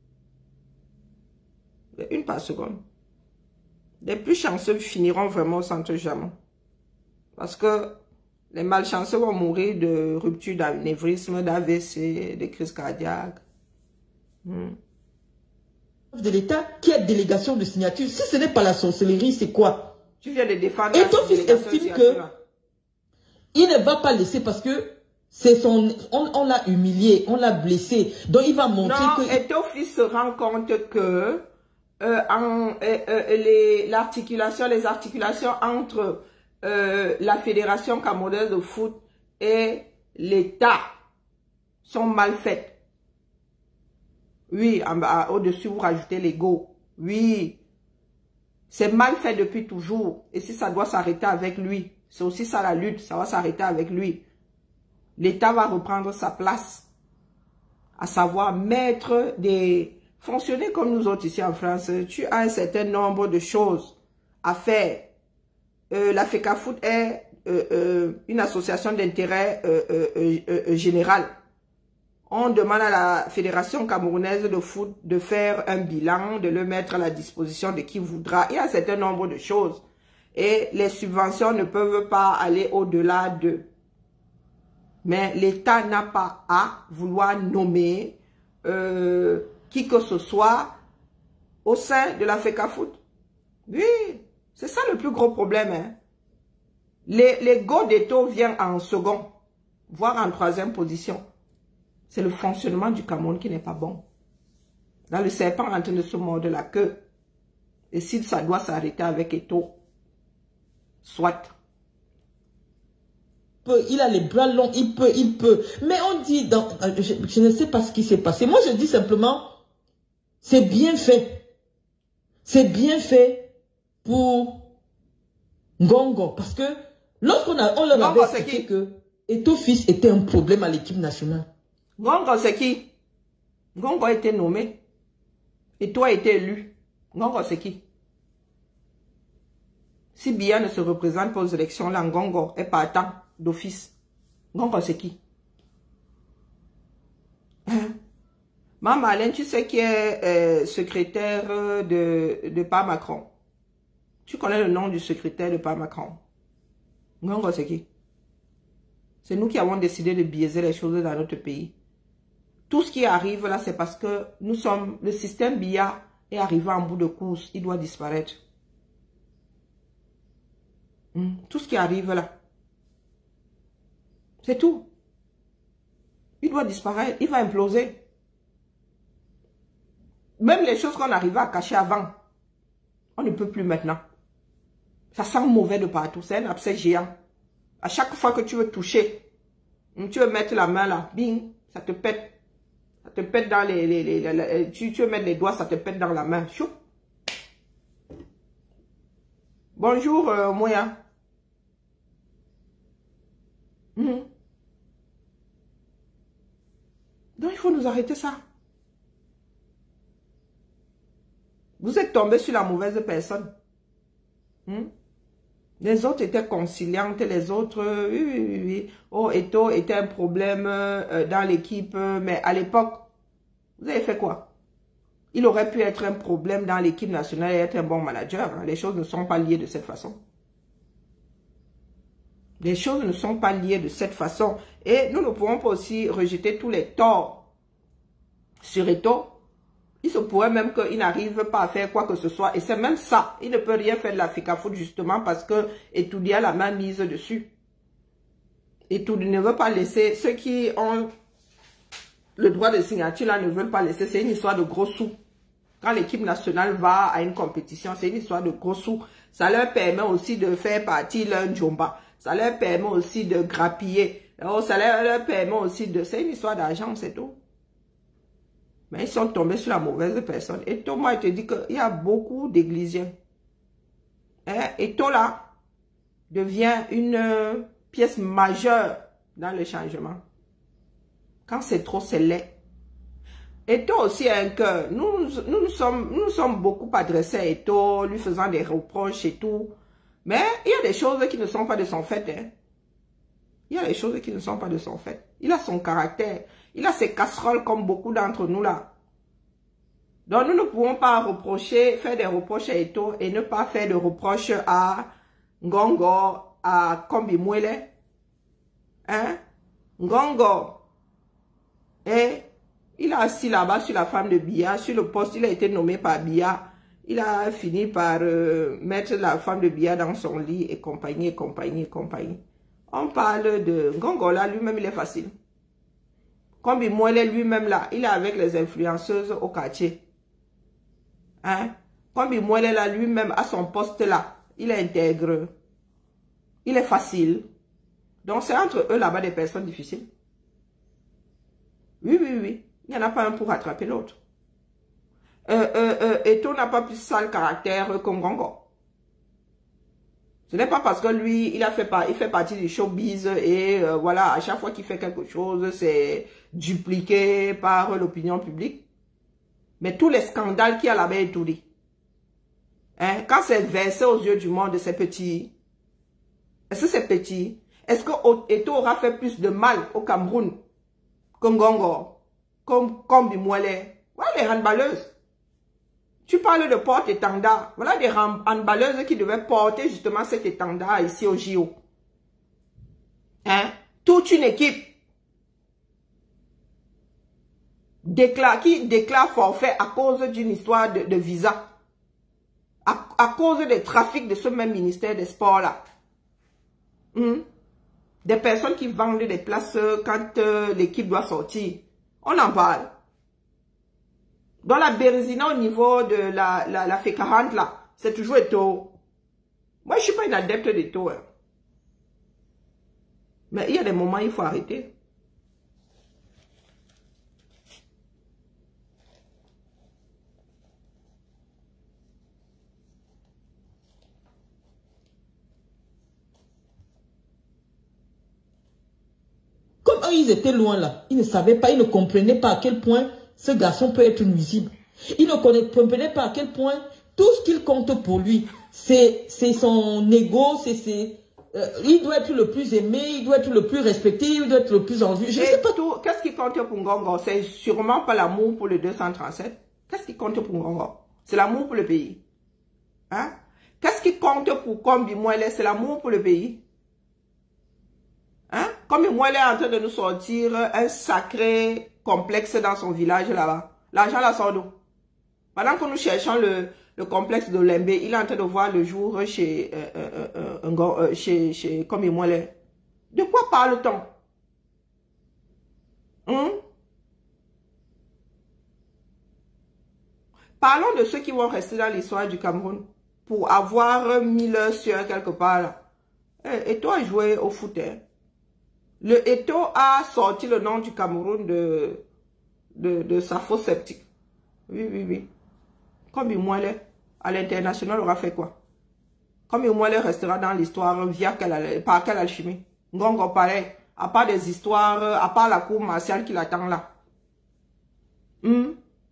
Hein? Une par seconde. Les plus chanceux finiront vraiment au centre Jamon. Parce que les malchanceux vont mourir de rupture d'anévrisme, d'A V C, de crise cardiaque. Hmm. De l'État qui a délégation de signature. Si ce n'est pas la sorcellerie, c'est quoi? Tu viens de défendre Et ton fils estime que il ne va pas laisser parce que c'est son, on, on l'a humilié, on l'a blessé. Donc il va montrer non, que... Et ton fils se rend compte que Euh, en, euh, euh, les, l'articulation, les articulations entre euh, la Fédération camerounaise de foot et l'État sont mal faites. Oui, au-dessus, vous rajoutez l'ego. Oui, c'est mal fait depuis toujours. Et si ça doit s'arrêter avec lui, c'est aussi ça la lutte, ça va s'arrêter avec lui. L'État va reprendre sa place, à savoir mettre des... Fonctionner comme nous autres ici en France, tu as un certain nombre de choses à faire. Euh, la FECAFOOT est euh, euh, une association d'intérêt euh, euh, euh, euh, général. On demande à la Fédération camerounaise de foot de faire un bilan, de le mettre à la disposition de qui voudra. Il y a un certain nombre de choses. Et les subventions ne peuvent pas aller au-delà de. Mais l'État n'a pas à vouloir nommer... Euh, qui que ce soit au sein de la FECAFOOT. Oui, c'est ça le plus gros problème. Hein. Les, les go d'Eto'o viennent en second, voire en troisième position. C'est le fonctionnement du Cameroun qui n'est pas bon. Dans le serpent en train de se mordre la queue. Et si ça doit s'arrêter avec Eto'o, soit. Il a les bras longs, il peut, il peut. Mais on dit, dans, je, je ne sais pas ce qui s'est passé. Moi, je dis simplement... C'est bien fait. C'est bien fait pour Ngongo. Parce que lorsqu'on a, on leur avait expliqué que Eto'o fils était un problème à l'équipe nationale. Ngongo, c'est qui? Ngongo a été nommé. Et toi a été élu. Ngongo, c'est qui? Si Biya ne se représente pas aux élections, là, Ngongo est partant d'office. Ngongo, c'est qui? Hein? Maman Alain, tu sais qui est euh, secrétaire de, de Pa Macron? Tu connais le nom du secrétaire de Pa Macron? Ngongo, c'est qui? C'est nous qui avons décidé de biaiser les choses dans notre pays. Tout ce qui arrive là, c'est parce que nous sommes... Le système Biya est arrivé en bout de course. Il doit disparaître. Hmm. Tout ce qui arrive là. C'est tout. Il doit disparaître. Il va imploser. Même les choses qu'on arrivait à cacher avant, on ne peut plus maintenant. Ça sent mauvais de partout. C'est un abcès géant. À chaque fois que tu veux toucher, tu veux mettre la main là, bing, ça te pète. Ça te pète dans les... les, les, les, les tu, tu veux mettre les doigts, ça te pète dans la main. Chou. Bonjour, euh, Moya. Mmh. Donc, il faut nous arrêter ça. Vous êtes tombé sur la mauvaise personne. Mmh. Les autres étaient conciliantes, les autres, euh, oui, oui, oui, oui. Oh, Eto'o était un problème euh, dans l'équipe, euh, mais à l'époque, vous avez fait quoi? Il aurait pu être un problème dans l'équipe nationale et être un bon manager. Hein. Les choses ne sont pas liées de cette façon. Les choses ne sont pas liées de cette façon. Et nous ne pouvons pas aussi rejeter tous les torts sur Eto'o. Il se pourrait même qu'il n'arrive pas à faire quoi que ce soit. Et c'est même ça. Il ne peut rien faire de la FECAFOOT justement parce que Eto'o a la main mise dessus. Eto'o ne veut pas laisser... Ceux qui ont le droit de signature là ne veulent pas laisser. C'est une histoire de gros sous. Quand l'équipe nationale va à une compétition, c'est une histoire de gros sous. Ça leur permet aussi de faire partie leur Djomba. Ça leur permet aussi de grappiller. Ça leur, leur permet aussi de... C'est une histoire d'argent, c'est tout. Mais ils sont tombés sur la mauvaise personne. Et toi, moi, je te dis qu'il y a beaucoup d'églisiens. Hein? Et toi, là, devient une pièce majeure dans le changement. Quand c'est trop, c'est laid. Et toi aussi, un cœur. Nous, nous, nous, sommes, nous sommes beaucoup adressés à Eto'o, lui faisant des reproches et tout. Mais il y a des choses qui ne sont pas de son fait. Hein? Il y a des choses qui ne sont pas de son fait. Il a son caractère. Il a ses casseroles comme beaucoup d'entre nous là. Donc nous ne pouvons pas reprocher, faire des reproches à Eto'o et ne pas faire de reproches à Ngongo, à Kombi Mwele. Hein? Ngongo. Et il a assis là-bas sur la femme de Biya, sur le poste, il a été nommé par Biya. Il a fini par euh, mettre la femme de Biya dans son lit et compagnie, et compagnie, et compagnie. On parle de Ngongo là, lui-même il est facile. Kombi Mwele lui-même là, il est avec les influenceuses au quartier. Hein? Kombi Mwele là, lui-même à son poste là, il est intègre. Il est facile. Donc c'est entre eux là-bas des personnes difficiles. Oui, oui, oui. Il n'y en a pas un pour rattraper l'autre. Euh, euh, euh, Eto'o n'a pas plus sale caractère que Ngongo. Ce n'est pas parce que lui, il, a fait, il fait partie du showbiz et euh, voilà, à chaque fois qu'il fait quelque chose, c'est dupliqué par l'opinion publique. Mais tous les scandales qu'il y a là-bas est tout dit. Hein? Quand c'est versé aux yeux du monde, c'est petit. Est-ce que c'est petit? Est-ce que Eto'o aura fait plus de mal au Cameroun que Ngongo, comme Kombi Mwele? Voilà les handballeuses. Tu parles de porte-étendard. Voilà des handballeuses qui devaient porter justement cet étendard ici au J O. Hein? Toute une équipe déclare, qui déclare forfait à cause d'une histoire de, de visa. À, à cause des trafics de ce même ministère des Sports là. Hum? Des personnes qui vendent des places quand euh, l'équipe doit sortir. On en parle. Dans la Bérésina au niveau de la, la, la F E C quarante là, c'est toujours Eto'o. Moi, je ne suis pas une adepte d'Eto'o. Hein. Mais il y a des moments, il faut arrêter. Comme eux, ils étaient loin là. Ils ne savaient pas, ils ne comprenaient pas à quel point ce garçon peut être nuisible. Il ne comprenait pas à quel point tout ce qu'il compte pour lui, c'est son ego, c'est... Euh, il doit être le plus aimé, il doit être le plus respecté, il doit être le plus en vue. Je ne sais pas tout. Qu'est-ce qui compte pour Ngongo? C'est sûrement pas l'amour pour le deux cent trente-sept. Qu'est-ce qui compte pour Ngongo? C'est l'amour pour le pays. Hein? Qu'est-ce qui compte pour Kombi Mwele? C'est l'amour pour le pays. Hein? Kombi Mwele est en train de nous sortir un sacré complexe dans son village là-bas. L'argent la sort d'où? Pendant que nous cherchons le, le complexe de Lembe, il est en train de voir le jour chez, euh, euh, euh, euh, chez, chez Kombi Mwele. De quoi parle-t-on? Hein? Parlons de ceux qui vont rester dans l'histoire du Cameroun pour avoir mis leur sueur quelque part là. Et Eto'o a joué au foot. Hein? Le Eto'o a sorti le nom du Cameroun de, de, de sa fausse sceptique. Oui, oui, oui. Comme Mwele, à l'international, aura fait quoi? Comme Mwele restera dans l'histoire via quelle, par quelle alchimie? Ngongo pareil, à part des histoires, à part la cour martiale qui l'attend là. Hmm?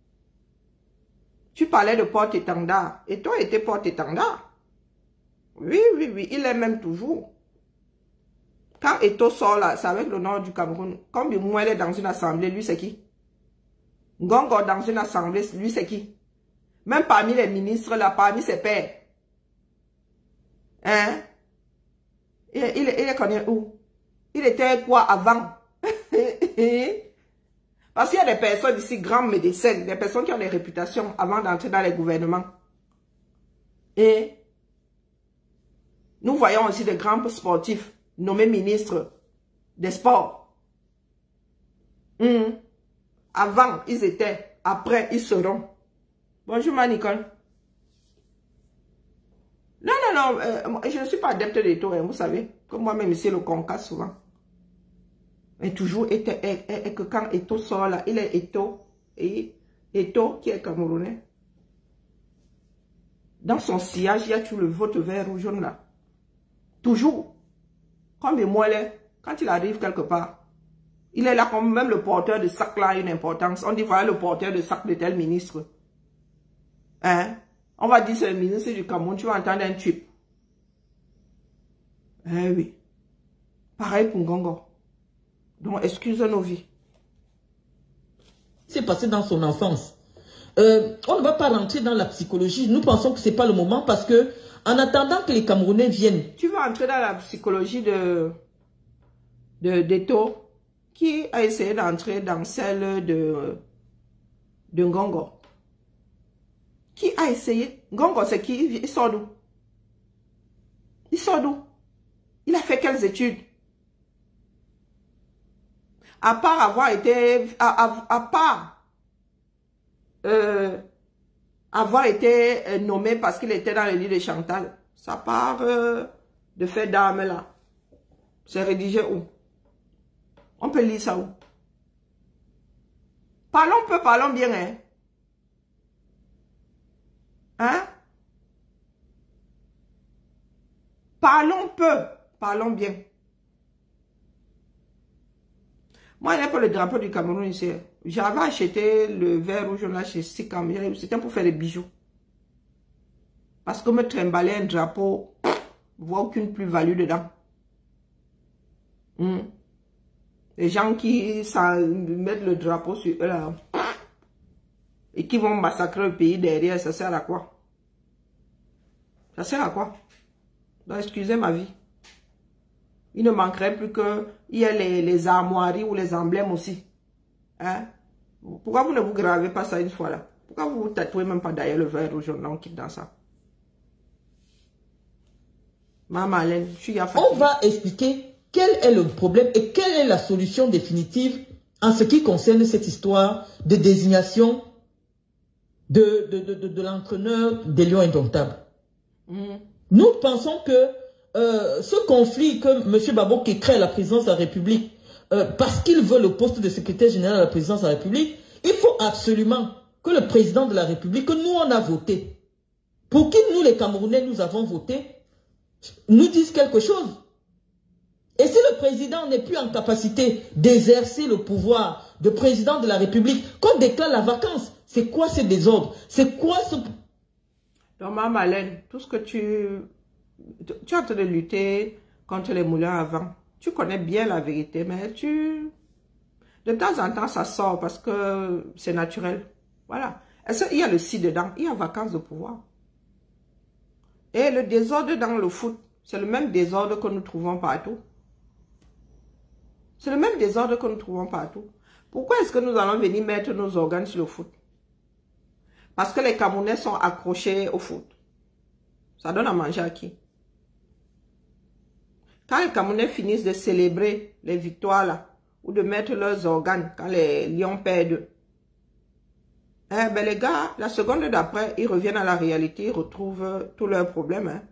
Tu parlais de porte-étendard. Et toi, était porte-étendard. Oui, oui, oui. Il est même toujours. Quand Eto'o sort là, c'est avec le nom du Cameroun. Comme Mwele est dans une assemblée, lui, c'est qui? Ngongo dans une assemblée, lui, c'est qui? Même parmi les ministres là, parmi ses pairs. Hein? Il, il, il est connu où? Il était quoi avant? Parce qu'il y a des personnes ici, grands médecins, des personnes qui ont des réputations avant d'entrer dans les gouvernements. Et nous voyons aussi des grands sportifs nommés ministres des sports. Mmh. Avant, ils étaient. Après, ils seront. Bonjour, ma Nicole. Non, non, non. Euh, je ne suis pas adepte des taux, hein, vous savez. Comme moi-même, ici, le Conca, souvent. Mais toujours, et, et, et, et que quand Eto'o sort là, il est Eto'o. Et Eto'o, qui est camerounais. Dans son sillage, il y a tout le vote vert ou jaune là. Toujours. Comme Mwele, quand il arrive quelque part, il est là comme même le porteur de sac là a une importance. On dit voilà le porteur de sac de tel ministre. Hein? On va dire c'est le ministre du Cameroun, tu vas entendre un tube. Eh oui. Pareil pour Ngongo. Donc excuse nos vies. C'est passé dans son enfance. Euh, on ne va pas rentrer dans la psychologie. Nous pensons que ce n'est pas le moment parce que en attendant que les Camerounais viennent. Tu vas entrer dans la psychologie de de d'Eto'o qui a essayé d'entrer dans celle de, de Ngongo. Qui a essayé? Ngongo, c'est qui? Il sort d'où? Il sort d'où? Il a fait quelles études? À part avoir été... À, à, à part... Euh, avoir été euh, nommé parce qu'il était dans le lit de Chantal. Ça part euh, de fait d'armes là. C'est rédigé où? On peut lire ça où? Parlons peu, parlons bien, hein? Hein? Parlons peu, parlons bien. Moi, il n'y a pas le drapeau du Cameroun ici. J'avais acheté le vert rouge là chez Sikam. C'était pour faire des bijoux. Parce que me trimballer un drapeau, je vois aucune plus-value dedans. Hmm. Les gens qui ça, mettent le drapeau sur eux là, et qui vont massacrer le pays derrière, ça sert à quoi? Ça sert à quoi? Donc, excusez ma vie. Il ne manquerait plus que il y ait les, les armoiries ou les emblèmes aussi. Hein? Pourquoi vous ne vous gravez pas ça une fois là? Pourquoi vous vous tatouez même pas derrière le vert rouge? On quitte dans ça. Maman Alain, je suis à fatiguée. On va expliquer quel est le problème et quelle est la solution définitive en ce qui concerne cette histoire de désignation de, de, de, de, de l'entraîneur des Lions Indomptables. Mmh. Nous pensons que euh, ce conflit que M. Babo qui crée à la présidence de la République, euh, parce qu'il veut le poste de secrétaire général à la présidence de la République, il faut absolument que le président de la République, que nous on a voté, pour qui nous les Camerounais nous avons voté, nous dise quelque chose. Et si le président n'est plus en capacité d'exercer le pouvoir de président de la République, qu'on déclare la vacance. C'est quoi ce désordre? C'est quoi ce... Donc, ma Malène, tout ce que tu... Tu es en train de lutter contre les moulins à vent. Tu connais bien la vérité, mais tu... De temps en temps, ça sort parce que c'est naturel. Voilà. Est-ce qu'il y a le si dedans? Il y a vacance de pouvoir. Et le désordre dans le foot, c'est le même désordre que nous trouvons partout. C'est le même désordre que nous trouvons partout. Pourquoi est-ce que nous allons venir mettre nos organes sur le foot? Parce que les Camerounais sont accrochés au foot. Ça donne à manger à qui? Quand les Camerounais finissent de célébrer les victoires là, ou de mettre leurs organes quand les lions perdent, eh ben les gars, la seconde d'après, ils reviennent à la réalité, ils retrouvent tous leurs problèmes. Hein.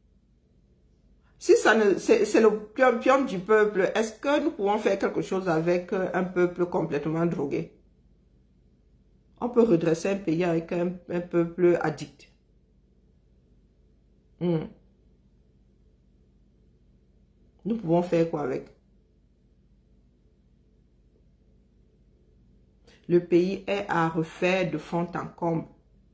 Si ça ne, c'est le pion, pion du peuple, est-ce que nous pouvons faire quelque chose avec un peuple complètement drogué? On peut redresser un pays avec un, un peuple addict. Hmm. Nous pouvons faire quoi avec? Le pays est à refaire de fond en comble.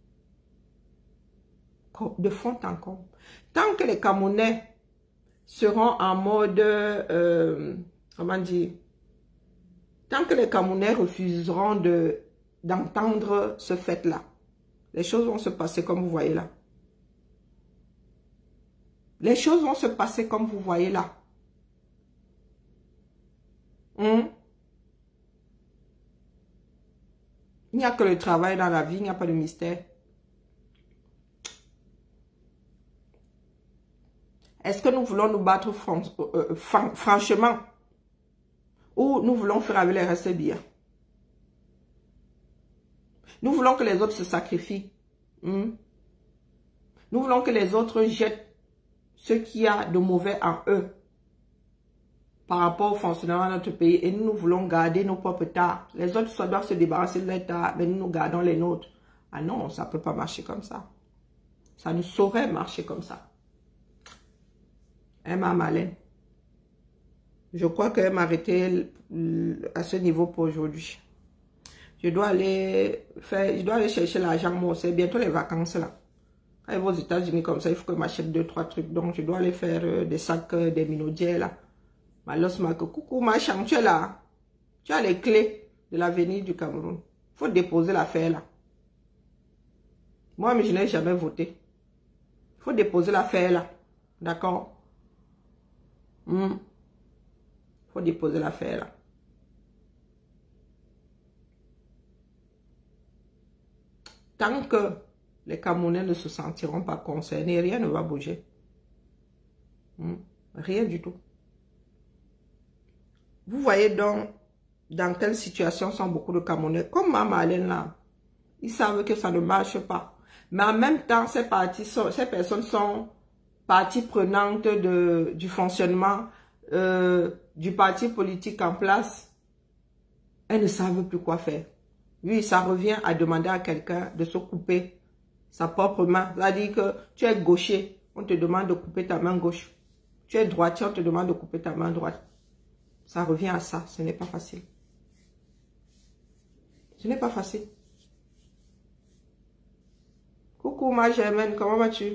De fond en comble. Tant que les Camerounais seront en mode, euh, comment dire, tant que les Camerounais refuseront de d'entendre ce fait-là, les choses vont se passer comme vous voyez là. Les choses vont se passer comme vous voyez là. Hum? Il n'y a que le travail dans la vie, il n'y a pas de mystère. Est-ce que nous voulons nous battre fran euh, fran franchement ou nous voulons faire avec les restes bien? Nous voulons que les autres se sacrifient. Hmm? Nous voulons que les autres jettent ce qu'il y a de mauvais en eux par rapport au fonctionnement de notre pays. Et nous, nous voulons garder nos propres tares. Les autres, ça doivent se débarrasser de leurs tares, mais nous, nous gardons les nôtres. Ah non, ça ne peut pas marcher comme ça. Ça ne saurait marcher comme ça. Hein, ma Malène? Je crois qu'elle m'a arrêté à ce niveau pour aujourd'hui. Je dois aller faire, je dois aller chercher l'argent, moi, c'est bientôt les vacances là. Quand je vais aux États-Unis comme ça, il faut que je m'achète deux, trois trucs. Donc, je dois aller faire euh, des sacs, euh, des minaudières là. Malos m'a dit, coucou, ma chambre, tu es là. Tu as les clés de l'avenir du Cameroun. Il faut déposer l'affaire là. Moi, mais je n'ai jamais voté. Il faut déposer l'affaire là. D'accord? Il hmm. faut déposer l'affaire là. Tant que les Camerounais ne se sentiront pas concernés, rien ne va bouger. Hmm. Rien du tout. Vous voyez donc dans quelle situation sont beaucoup de Camerounais. Comme ma Malène là, ils savent que ça ne marche pas. Mais en même temps, ces, parties sont, ces personnes sont partie prenante de, du fonctionnement euh, du parti politique en place. Elles ne savent plus quoi faire. Oui, ça revient à demander à quelqu'un de se couper sa propre main. C'est-à-dire que tu es gaucher, on te demande de couper ta main gauche. Tu es droitier, on te demande de couper ta main droite. Ça revient à ça, ce n'est pas facile. Ce n'est pas facile. Coucou ma Germaine, comment vas-tu?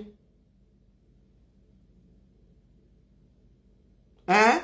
Hein?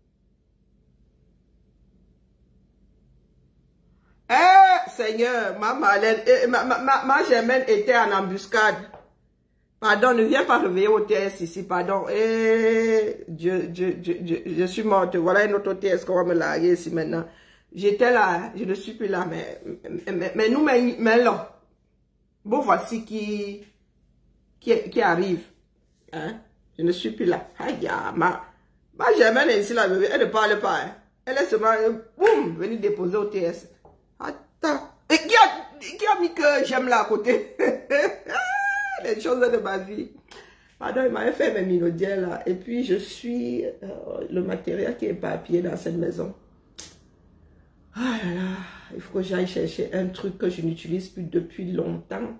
Eh, Seigneur, ma Malène, eh, ma, ma, ma, ma Germaine était en embuscade. Pardon, ne viens pas réveiller au T S ici, pardon. Eh, Dieu, Dieu, Dieu, Dieu, je suis morte. Voilà une autre T S qu'on va me larguer ici maintenant. J'étais là, je ne suis plus là, mais, mais, mais nous, mais, mais là, bon, voici qui, qui, qui arrive. Hein? Je ne suis plus là. Aïe, ma, ma Germaine est ici, là, bébé. Elle ne parle pas. Hein? Elle est seulement, boum, venue déposer au T S. Attends. Et qui a, qui a mis que j'aime là à côté? Les choses de ma vie. Pardon, il m'avait fait mes minaudières là. Et puis, je suis euh, le matériel qui est éparpillé dans cette maison. Ah là là, il faut que j'aille chercher un truc que je n'utilise plus depuis longtemps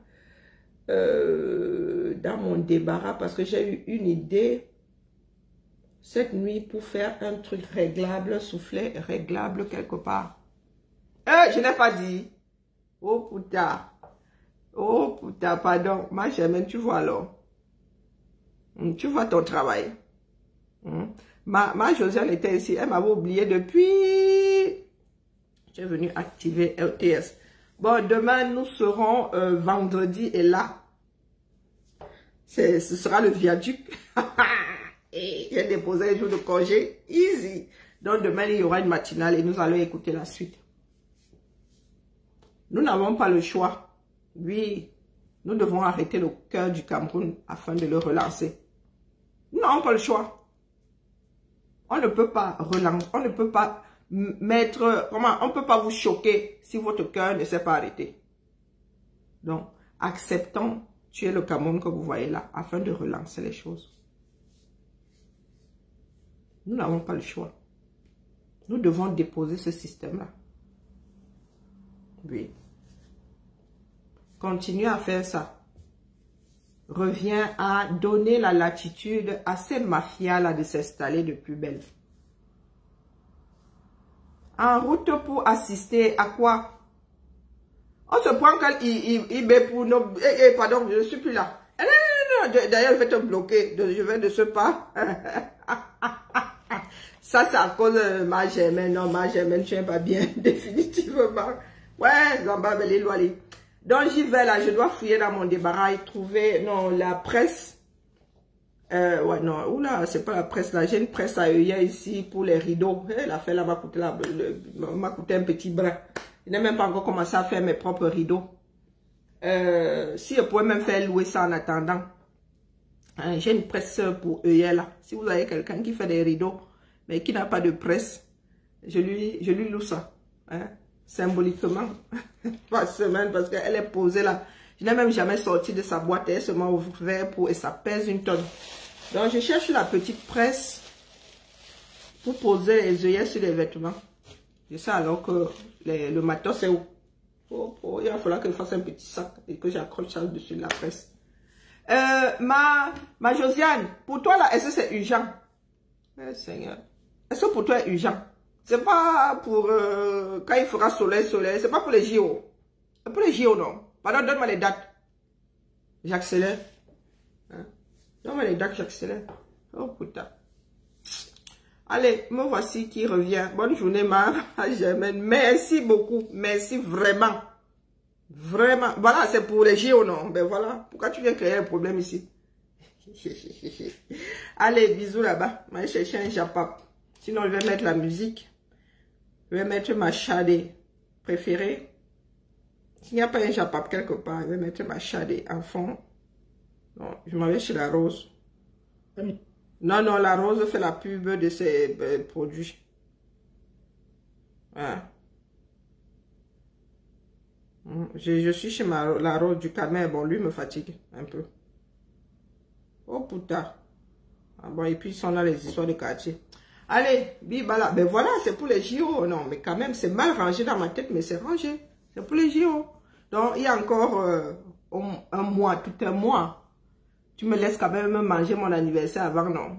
euh, dans mon débarras parce que j'ai eu une idée cette nuit pour faire un truc réglable, soufflet réglable quelque part. Eh, je n'ai pas dit. Oh putain. Oh putain, pardon. Ma Germaine, tu vois alors. Tu vois ton travail. Ma, ma Josiane était ici. Elle m'avait oublié depuis. J'ai venu activer L T S. Bon, demain, nous serons euh, vendredi et là. Ce sera le viaduc. Et j'ai déposé les jours de congé. Easy. Donc demain, il y aura une matinale et nous allons écouter la suite. Nous n'avons pas le choix. Oui, nous devons arrêter le cœur du Cameroun afin de le relancer. Nous n'avons pas le choix. On ne peut pas relancer, on ne peut pas mettre, comment, on ne peut pas vous choquer si votre cœur ne s'est pas arrêté. Donc, acceptons tuer le Cameroun que vous voyez là afin de relancer les choses. Nous n'avons pas le choix. Nous devons déposer ce système-là. Oui. Continuez à faire ça. Reviens à donner la latitude à ces mafias-là de s'installer de plus belle. En route pour assister à quoi? On se prend quand il, il, il pour nos... Eh, eh, pardon, je ne suis plus là. Eh, non, non, non, d'ailleurs, je vais te bloquer. Je vais de ce pas. Ça, c'est à cause de ma Germaine. Non, ma Germaine, tu n'es pas bien, définitivement. Ouais, Zamba, les lois. Donc, j'y vais là. Je dois fouiller dans mon débarras et trouver, non, la presse. Euh, ouais, non, oula, c'est pas la presse là. J'ai une presse à œillets ici pour les rideaux. Eh, l'affaire là m'a coûté, coûté un petit bras. Je n'ai même pas encore commencé à faire mes propres rideaux. Euh, si je pouvais même faire louer ça en attendant. Hein, j'ai une presse pour œillets là. Si vous avez quelqu'un qui fait des rideaux, mais qui n'a pas de presse, je lui, je lui loue ça. Hein, symboliquement. Par semaine, parce qu'elle est posée là. Je n'ai même jamais sorti de sa boîte. Elle est seulement ouverte pour, et ça pèse une tonne. Donc, je cherche la petite presse pour poser les œillets sur les vêtements. C'est ça alors que les, le matos est où? Oh, oh, il va falloir que je fasse un petit sac et que j'accroche ça dessus de la presse. Euh, ma, ma Josiane, pour toi là, est-ce que c'est urgent? Eh, Seigneur. Est-ce que pour toi c'est urgent? C'est pas pour euh, quand il fera soleil, soleil. C'est pas pour les J O. C'est pour les J O, non. Pardon, donne-moi les dates. J'accélère. Hein? Donne-moi les dates, j'accélère. Oh putain. Allez, me voici qui revient. Bonne journée, ma Germaine. Merci beaucoup. Merci vraiment. Vraiment. Voilà, c'est pour les J O, non? Ben voilà. Pourquoi tu viens créer un problème ici? Allez, bisous là-bas. Je vais chercher un japap. Sinon, je vais mettre la musique. Je vais mettre ma chadée préférée. S'il n'y a pas un japap quelque part, je vais mettre ma chadée en fond. Non, je m'en vais chez la Rose. Non, non, la Rose fait la pub de ses euh, produits. Voilà. Je, je suis chez ma, la Rose du Camer. Bon, lui me fatigue un peu. Oh putain. Ah bon, et puis ils sont là les histoires de quartier. Allez, bibala. Ben voilà, c'est pour les J O. Non, mais quand même, c'est mal rangé dans ma tête, mais c'est rangé. C'est pour les J O. Donc, il y a encore euh, un mois, tout un mois. Tu me laisses quand même manger mon anniversaire avant, non?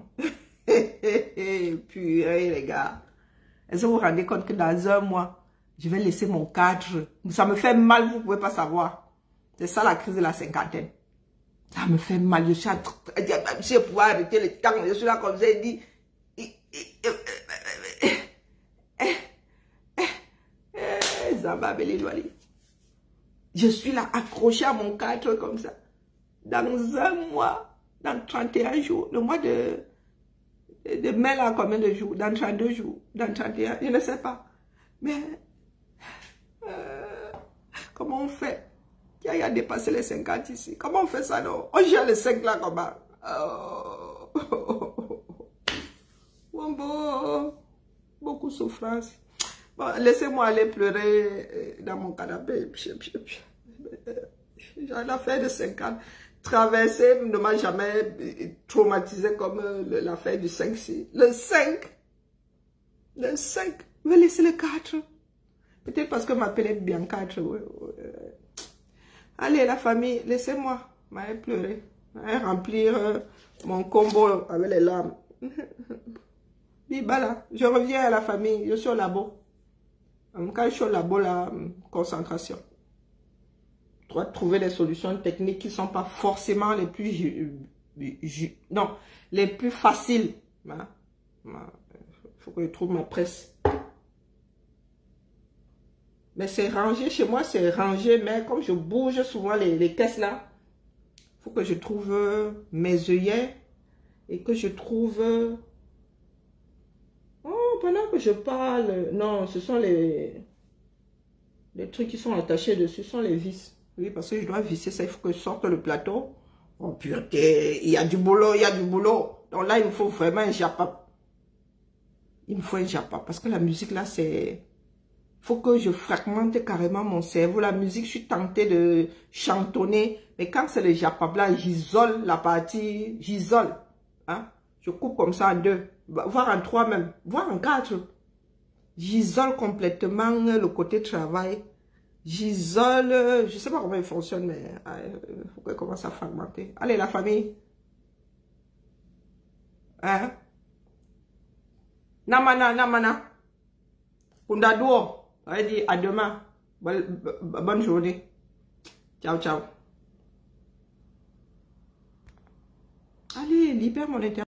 Purée, les gars. Est-ce que vous vous rendez compte que dans un mois, je vais laisser mon cadre? Ça me fait mal, vous ne pouvez pas savoir. C'est ça la crise de la cinquantaine. Ça me fait mal. Je suis en train de pouvoir arrêter le temps. Je suis là comme ça, il dit... Je suis là accroché à mon cadre comme ça. Dans un mois, dans trente et un jours, le mois de, de mai là, combien de jours? Dans trente-deux jours, dans trente et un, je ne sais pas. Mais, euh, comment on fait? Qui a dépassé les cinquante ici? Comment on fait ça, non? On gère les cinq là, comment? Oh. Bon, bon, beaucoup de souffrance. Bon, laissez-moi aller pleurer dans mon canapé. J'ai l'affaire de cinquante. Traverser ne m'a jamais traumatisé comme l'affaire du cinq. Le cinq. Le cinq. Je vais laisser le quatre. Peut-être parce que m'appelait bien quatre. Ouais, ouais. Allez, la famille, laissez-moi. Je vais pleurer. Je vais remplir mon combo avec les larmes. Bibala, je reviens à la famille. Je suis au labo. Quand je suis là-bas, la concentration. Tu dois trouver des solutions techniques qui ne sont pas forcément les plus... Non, les plus faciles. Il faut que je trouve ma presse. Mais c'est rangé, chez moi c'est rangé, mais comme je bouge souvent les, les caisses là, il faut que je trouve mes œillets et que je trouve... Oh, pendant que je parle, non, ce sont les, les trucs qui sont attachés dessus, ce sont les vis. Oui, parce que je dois visser ça, il faut que je sorte le plateau. Oh putain, il y a du boulot, il y a du boulot. Donc là, il me faut vraiment un japap. Il me faut un japap, parce que la musique là, c'est... Faut que je fragmente carrément mon cerveau. La musique, je suis tentée de chantonner. Mais quand c'est le japap là, j'isole la partie, j'isole. Hein? Je coupe comme ça en deux, voire en trois même, voire en quatre. J'isole complètement le côté travail. J'isole, je ne sais pas comment il fonctionne, mais il faut qu'elle commence à fragmenter. Allez, la famille. Hein? Namana, namana. Kundadou. On dit à demain. Bonne, bonne journée. Ciao, ciao. Allez, libère mon intérieur.